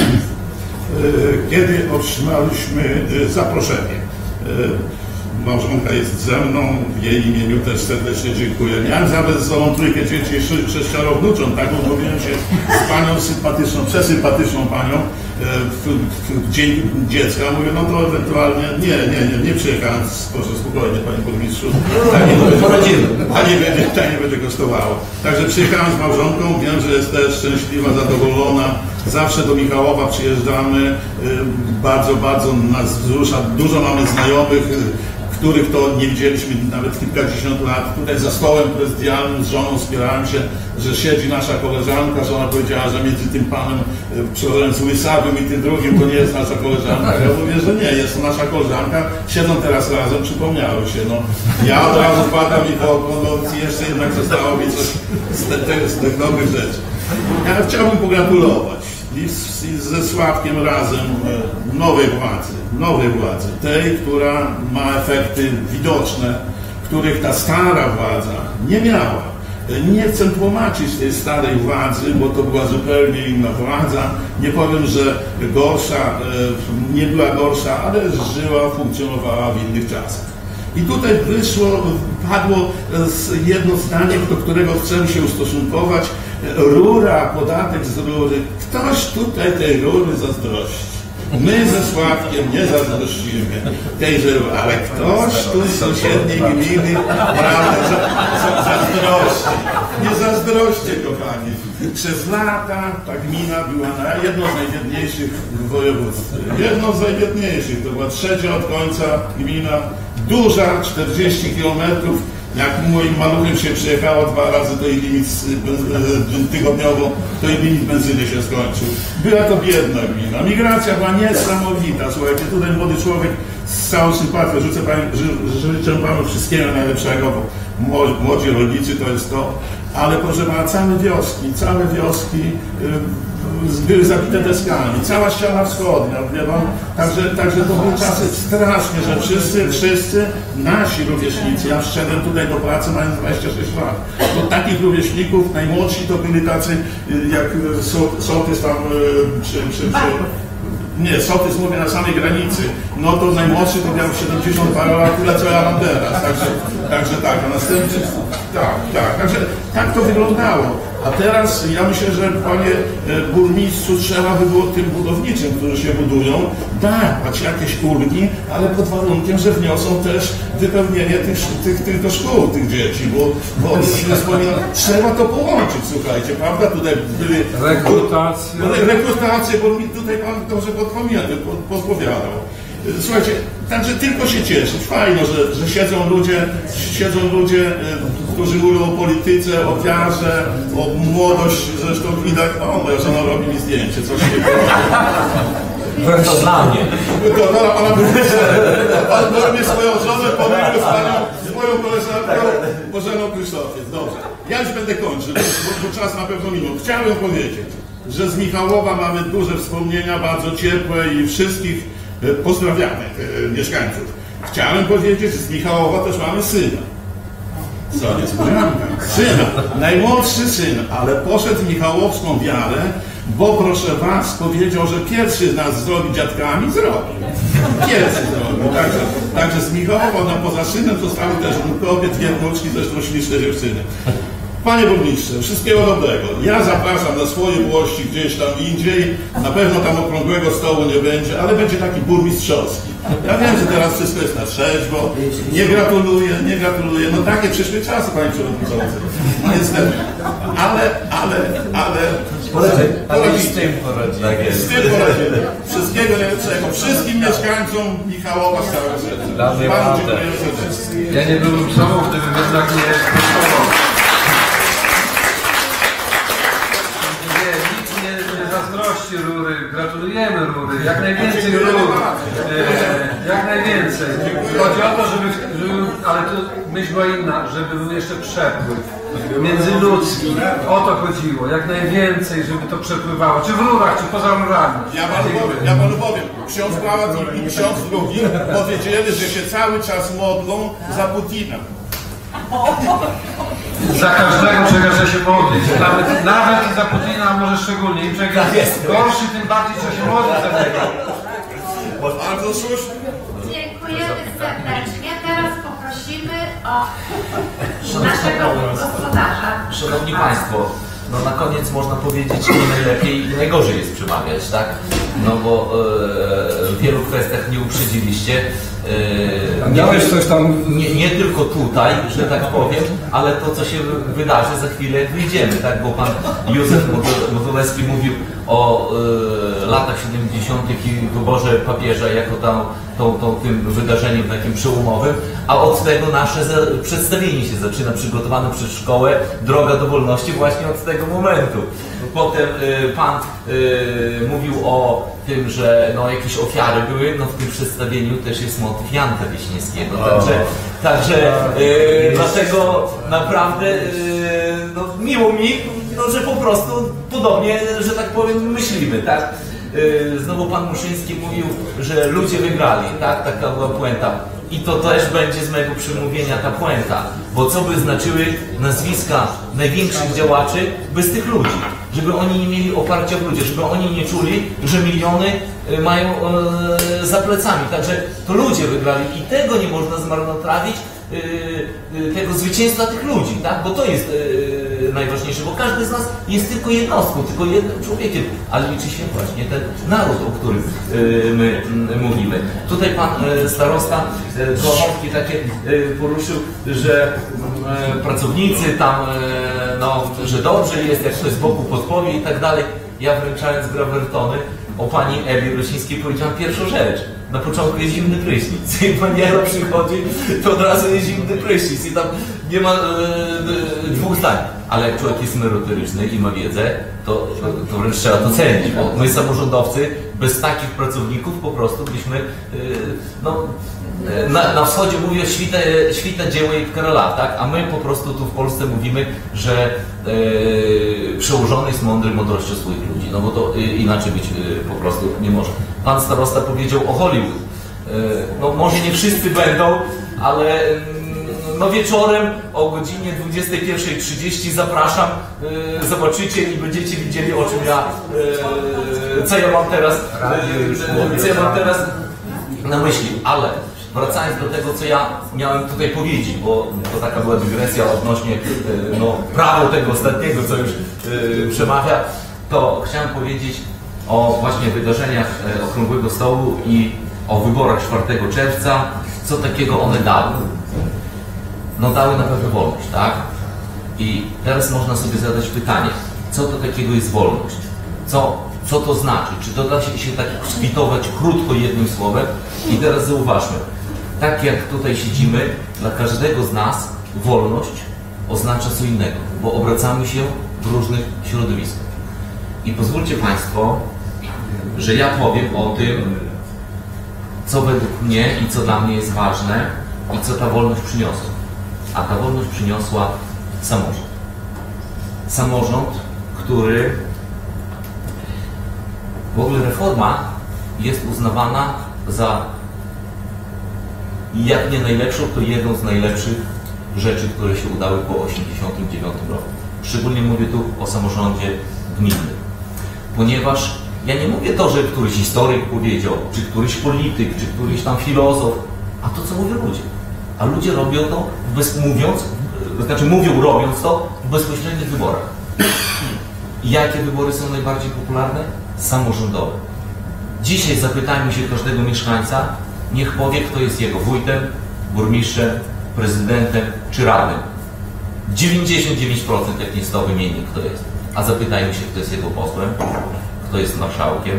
kiedy otrzymaliśmy zaproszenie. Małżonka jest ze mną, w jej imieniu też serdecznie dziękuję. Miałem nawet ze sobą trójkę dzieci, sześcioro wnucząt, tak umówiłem się z panią sympatyczną, przesympatyczną panią w, w dzień dziecka. Mówię, no to ewentualnie, nie, nie, nie, nie przyjechałem, proszę spokojnie panie burmistrzu, tak nie będzie, tak nie będzie, tak nie będzie kosztowało. Także przyjechałem z małżonką, wiem, że jest też szczęśliwa, zadowolona. Zawsze do Michałowa przyjeżdżamy, bardzo, bardzo nas wzrusza, dużo mamy znajomych, których to nie widzieliśmy nawet kilkadziesiąt lat. Tutaj za stołem prezydialnym z żoną spierałem się, że siedzi nasza koleżanka, że ona powiedziała, że między tym panem przełożonym z Łysawym i tym drugim to nie jest nasza koleżanka. Ja mówię, że nie, jest to nasza koleżanka. Siedzą teraz razem, przypomniały się. No, ja od razu wpadam i po no, jeszcze jednak zostało mi coś z, te, z tych nowych rzeczy. Ja chciałbym pogratulować i z, i ze Sławkiem razem nowej władzy, nowej władzy, tej, która ma efekty widoczne, których ta stara władza nie miała. Nie chcę tłumaczyć tej starej władzy, bo to była zupełnie inna władza. Nie powiem, że gorsza, nie była gorsza, ale żyła, funkcjonowała w innych czasach. I tutaj wyszło, padło jedno zdanie, do którego chcę się ustosunkować. Rura, podatek z rury. Ktoś tutaj tej rury zazdrości. My ze Sławkiem nie zazdrościmy tejże rury, ale ktoś tu z sąsiedniej gminy, prawda, zazdrości. Nie zazdroście, kochani. Przez lata ta gmina była na jedną z najbiedniejszych w województwie. Jedną z najbiedniejszych, to była trzecia od końca gmina, duża, czterdzieści kilometrów. Jak moim maluchem się przyjechało dwa razy, to i limit tygodniowo, to i limit benzyny się skończył. Była to biedna gmina. Migracja była niesamowita. Słuchajcie, tutaj młody człowiek z całą sympatią życzę, życzę Panu wszystkiego najlepszego, bo młodzi rolnicy to jest to. Ale proszę Pana, całe wioski, całe wioski y, były zabite deskami, cała ściana wschodnia, wie Pan, także, także to były czasy strasznie, że wszyscy, wszyscy nasi rówieśnicy, ja wszedłem tutaj do pracy mając dwadzieścia sześć lat, to takich rówieśników, najmłodsi to byli tacy y, jak sołtys tam y, przy, przy, przy nie, sołtys mówię na samej granicy, no to najmłodszy to miał siedemdziesiąt parę lat, tyle co ja mam teraz, także, także tak, a następnie, tak, tak, także tak to wyglądało. A teraz ja myślę, że panie burmistrzu trzeba by było tym budowniczym, którzy się budują, dawać jakieś ulgi, ale pod warunkiem, że wniosą też wypełnienie tych, tych, tych do szkół, tych dzieci, bo, bo trzeba to połączyć, słuchajcie, prawda? Tutaj były rekrutacje, rekrutacje, bo mi tutaj pan dobrze podpowiadał. Słuchajcie, także tylko się cieszyć. Fajno, że, że siedzą ludzie, siedzą ludzie, którzy mówią o polityce, o wiarze, o młodość. Zresztą widać, o, moja żona robi mi zdjęcie, coś się to dla mnie. To dla pana pan dormie swoją żonę, pomylił z panią, z moją koleżanką Bożeną Krzysztofiec. Dobrze. Ja już będę kończył, bo, bo czas na pewno minął. Chciałem powiedzieć, że z Michałowa mamy duże wspomnienia, bardzo ciepłe i wszystkich pozdrawiamy mieszkańców. Chciałem powiedzieć, że z Michałowa też mamy syna. Co niespodzianka. Syna. Najmłodszy syn, ale poszedł w michałowską wiarę, bo proszę was, powiedział, że pierwszy z nas zrobi dziadkami, zrobi. Pierwszy zrobił. Także, także z Michałowa, no poza synem zostały też wnukowie, dwie wnuczki, zresztą śliczne dziewczyny. Panie burmistrze, wszystkiego dobrego. Ja zapraszam na swoje włości gdzieś tam indziej. Na pewno tam okrągłego stołu nie będzie, ale będzie taki burmistrzowski. Ja wiem, że teraz wszystko jest na trzeźwo. Nie gratuluję, nie gratuluję. No takie przyszły czasy, panie przewodniczący. No niestety. Ale, ale, ale... Ale z tym poradzimy. Z tym poradzimy. Wszystkiego najlepszego. Wszystkim mieszkańcom Michałowa z całego serca. Panu dziękuję serdecznie. Ja nie byłbym sobą, gdybym jednak nie głosował. Zazdrości rury, gratulujemy rury, jak najwięcej rur, e, jak najwięcej. Chodzi o to, żeby, żeby ale tu myśl była inna, żeby był jeszcze przepływ międzyludzki, o to chodziło, jak najwięcej, żeby to przepływało, czy w rurach, czy poza rurami. Ja panu powiem, ja panu powiem, ksiądz Bałat i ksiądz drugi powiedzieli, że się cały czas modlą za Putina. Za każdego czego się modlić. Nawet, nawet za Putina, a może szczególnie. Im człowiek jest gorszy, tym bardziej trzeba się modlić za tego. Bardzo słusznie. Dziękujemy serdecznie. Teraz poprosimy o naszego gospodarza. Szanowni Państwo, no na koniec można powiedzieć, nie najlepiej i najgorzej jest przemawiać, tak? No bo e, w wielu kwestiach nie uprzedziliście. A miałeś coś tam... Nie, nie tylko tutaj, że tak powiem, ale to, co się wydarzy za chwilę, jak wyjdziemy, tak? Bo pan Józef Modolewski mówił o e, latach siedemdziesiątych i wyborze papieża jako tam, tą, tą, tym wydarzeniem takim przełomowym, a od tego nasze za, przedstawienie się zaczyna, przygotowane przez szkołę Droga do Wolności właśnie od tego momentu. Potem e, pan e, mówił o tym, że no, jakieś ofiary były, no w tym przedstawieniu też jest motyw Janka Wiśniewskiego, także, także e, dlatego naprawdę e, no, miło mi, no, że po prostu podobnie, że tak powiem, myślimy, tak? E, znowu pan Muszyński mówił, że ludzie wygrali, tak? Taka była puenta. I to też będzie z mojego przemówienia ta puenta, bo co by znaczyły nazwiska największych działaczy bez tych ludzi? Żeby oni nie mieli oparcia w ludziach, żeby oni nie czuli, że miliony mają e, za plecami. Także to ludzie wygrali i tego nie można zmarnotrawić, yy, tego zwycięstwa tych ludzi, tak? Bo to jest yy, najważniejsze, bo każdy z nas jest tylko jednostką, tylko jednym człowiekiem, ale liczy się właśnie ten naród, o którym yy, my yy, mówimy. Tutaj pan yy, starosta yy, dwa wątki takie yy, poruszył, że yy, pracownicy tam, yy, no, że dobrze jest, jak ktoś z boku podpowie i tak dalej. Ja wręczając grawertony o pani Ewie Rosińskiej powiedziałam pierwszą rzecz. Na początku jest zimny prysznic. I pani Ewa przychodzi, to od razu jest zimny prysznic. I tam nie ma e, e, dwóch zdań. Ale jak człowiek jest merytoryczny i ma wiedzę, to, to, to wręcz trzeba to cenić. Bo my samorządowcy bez takich pracowników po prostu byśmy, e, no, na, na wschodzie mówią świta, świta dzieło i Karola, tak? A my po prostu tu w Polsce mówimy, że e, przełożony jest mądry mądrością swoich ludzi. No bo to e, inaczej być e, po prostu nie może. Pan starosta powiedział o Hollywood. E, no może nie wszyscy będą, ale no wieczorem o godzinie dwudziestej pierwszej trzydzieści zapraszam, e, zobaczycie i będziecie widzieli, o czym ja, e, co ja mam teraz, e, co ja mam teraz na myśli. Ale wracając do tego, co ja miałem tutaj powiedzieć, bo to taka była dygresja odnośnie no, prawa tego ostatniego, co już yy, przemawia, to chciałem powiedzieć o właśnie wydarzeniach e, Okrągłego Stołu i o wyborach czwartego czerwca, co takiego one dały. No dały na pewno wolność, tak? I teraz można sobie zadać pytanie, co to takiego jest wolność? Co, co to znaczy? Czy to da się, się tak skwitować krótko jednym słowem? I teraz zauważmy, tak jak tutaj siedzimy, dla każdego z nas wolność oznacza co innego, bo obracamy się w różnych środowiskach. I pozwólcie Państwo, że ja powiem o tym, co według mnie i co dla mnie jest ważne i co ta wolność przyniosła. A ta wolność przyniosła samorząd. Samorząd, który w ogóle reforma jest uznawana za jak nie najlepszą, to jedną z najlepszych rzeczy, które się udały po osiemdziesiątym dziewiątym roku. Szczególnie mówię tu o samorządzie gminnym. Ponieważ ja nie mówię to, że któryś historyk powiedział, czy któryś polityk, czy któryś tam filozof, a to, co mówią ludzie. A ludzie robią to, bez, mówiąc, to znaczy mówią, robiąc to w bezpośrednich wyborach. I jakie wybory są najbardziej popularne? Samorządowe. Dzisiaj zapytajmy się każdego mieszkańca, niech powie, kto jest jego wójtem, burmistrzem, prezydentem czy radnym. dziewięćdziesiąt dziewięć procent jak nie sto wymieni, kto jest. A zapytajmy się, kto jest jego posłem, kto jest marszałkiem.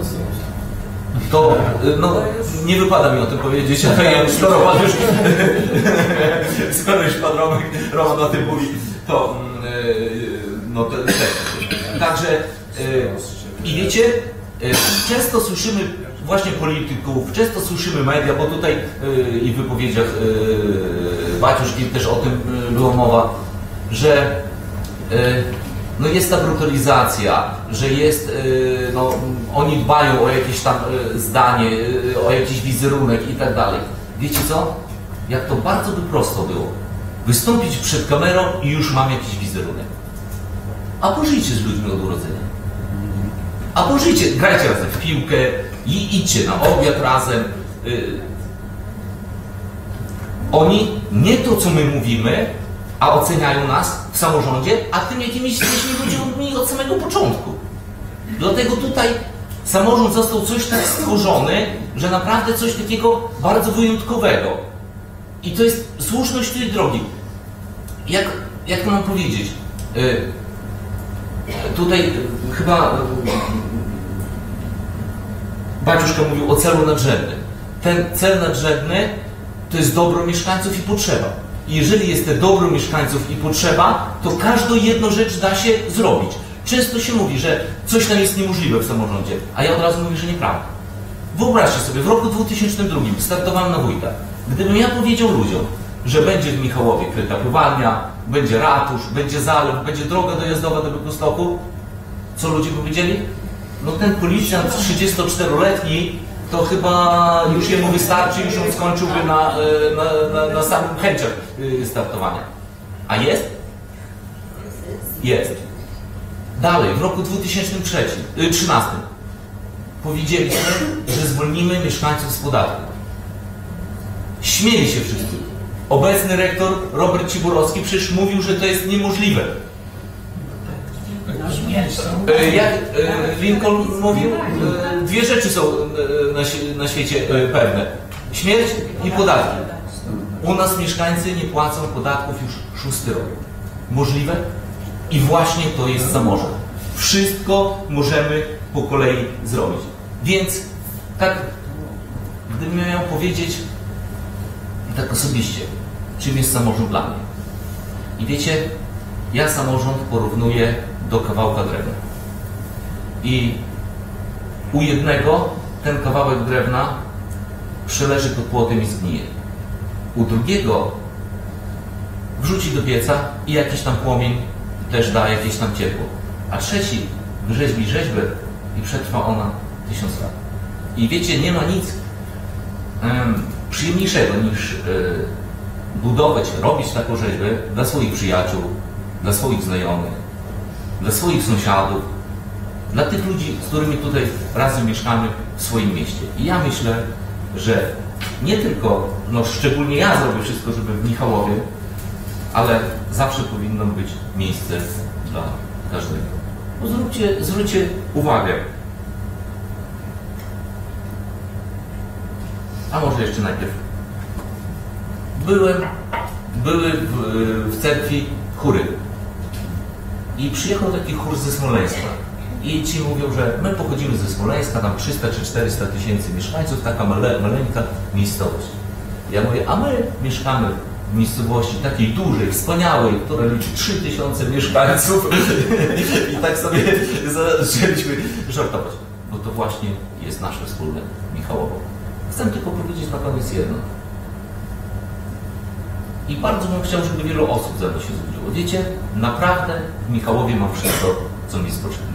To no, nie wypada mi o tym powiedzieć, ale ja skoro pan już, skoro już pan Romek, Roman o tym mówi, to no to też. Także i wiecie, często słyszymy właśnie polityków, często słyszymy media, bo tutaj yy, i w wypowiedziach yy, Baciuszki też o tym yy, była mowa, że yy, no jest ta brutalizacja, że jest, yy, no, oni dbają o jakieś tam yy, zdanie, yy, o jakiś wizerunek i tak dalej. Wiecie co? Jak to bardzo by prosto było. Wystąpić przed kamerą i już mam jakiś wizerunek. A pożyjcie z ludźmi od urodzenia. A pożyjcie, grajcie razem w piłkę, i idźcie na obiad razem. Oni nie to, co my mówimy, a oceniają nas w samorządzie, a tym, jakimi jesteśmy ludźmi od samego początku. Dlatego tutaj samorząd został coś tak stworzony, że naprawdę coś takiego bardzo wyjątkowego. I to jest słuszność tej drogi. Jak, jak to mam powiedzieć? Tutaj chyba Baciuszka mówił o celu nadrzędnym. Ten cel nadrzędny to jest dobro mieszkańców i potrzeba. I jeżeli jest to dobro mieszkańców i potrzeba, to każdą jedną rzecz da się zrobić. Często się mówi, że coś tam jest niemożliwe w samorządzie, a ja od razu mówię, że nieprawda. Wyobraźcie sobie, w roku dwutysięcznym drugim startowałem na wójta. Gdybym ja powiedział ludziom, że będzie w Michałowie kryta pływalnia, będzie ratusz, będzie zalew, będzie droga dojazdowa do Białegostoku, co ludzie powiedzieli? No ten policjant trzydziestoczteroletni to chyba już jemu wystarczy, już on skończyłby na, na, na, na samym chęciach startowania. A jest? Jest. Dalej, w roku dwutysięcznym trzynastym powiedzieliśmy, że zwolnimy mieszkańców z podatku. Śmieli się wszyscy. obecny rektor Robert Ciburowski przecież mówił, że to jest niemożliwe. E, Jak e, Lincoln mówił, e, dwie rzeczy są e, na, świe- na świecie e, pewne. Śmierć i podatki. U nas mieszkańcy nie płacą podatków już szósty rok. Możliwe? I właśnie to jest samorząd. Wszystko możemy po kolei zrobić. Więc tak, gdybym miał powiedzieć tak osobiście, czym jest samorząd dla mnie. I wiecie, ja samorząd porównuję do kawałka drewna. I u jednego ten kawałek drewna przeleży pod płotem i zgnije. U drugiego wrzuci do pieca i jakiś tam płomień też da jakieś tam ciepło. A trzeci wyrzeźbi rzeźbę i przetrwa ona tysiąc lat. I wiecie, nie ma nic um, przyjemniejszego niż y, budować, robić taką rzeźbę dla swoich przyjaciół, dla swoich znajomych, dla swoich sąsiadów, dla tych ludzi, z którymi tutaj razem mieszkamy w swoim mieście. I ja myślę, że nie tylko, no szczególnie ja zrobię wszystko, żeby w Michałowie, ale zawsze powinno być miejsce dla każdego. No zróbcie, zwróćcie uwagę. A może jeszcze najpierw. Byłem, były w, w cerkwi chóry. I przyjechał taki chór ze Smoleńska. I ci mówią, że my pochodzimy ze Smoleńska, tam trzysta czy czterysta tysięcy mieszkańców, taka male, maleńka miejscowość. Ja mówię, a my mieszkamy w miejscowości takiej dużej, wspaniałej, która liczy trzy tysiące mieszkańców. I tak sobie zaczęliśmy żartować. Bo to właśnie jest nasze wspólne Michałowo. Chcę tylko powiedzieć na koniec jedno. I bardzo bym chciał, żeby wielu osób ze mną się zgodziło. Wiecie, naprawdę w Michałowie mam wszystko, co mi jest potrzebne.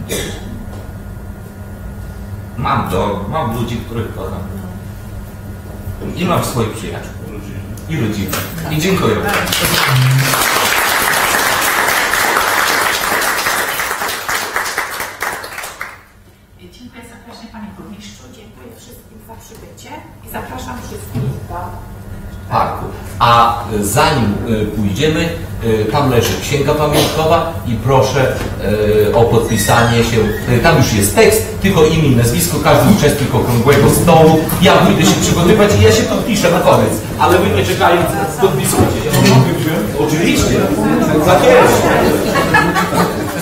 Mam dom, mam ludzi, których kocham. I mam swoich przyjaciół. I rodzinę. I dziękuję. Dziękuję serdecznie Panie Burmistrzu. Dziękuję wszystkim za przybycie i zapraszam wszystkich do parku. A zanim pójdziemy, tam leży księga pamiątkowa i proszę o podpisanie się. Tam już jest tekst, tylko imię i nazwisko, każdy uczestnik okrągłego stołu. Ja pójdę się przygotowywać i ja się podpiszę na koniec. Ale wy nie czekając, podpisujcie się. Oczywiście. Tak jest.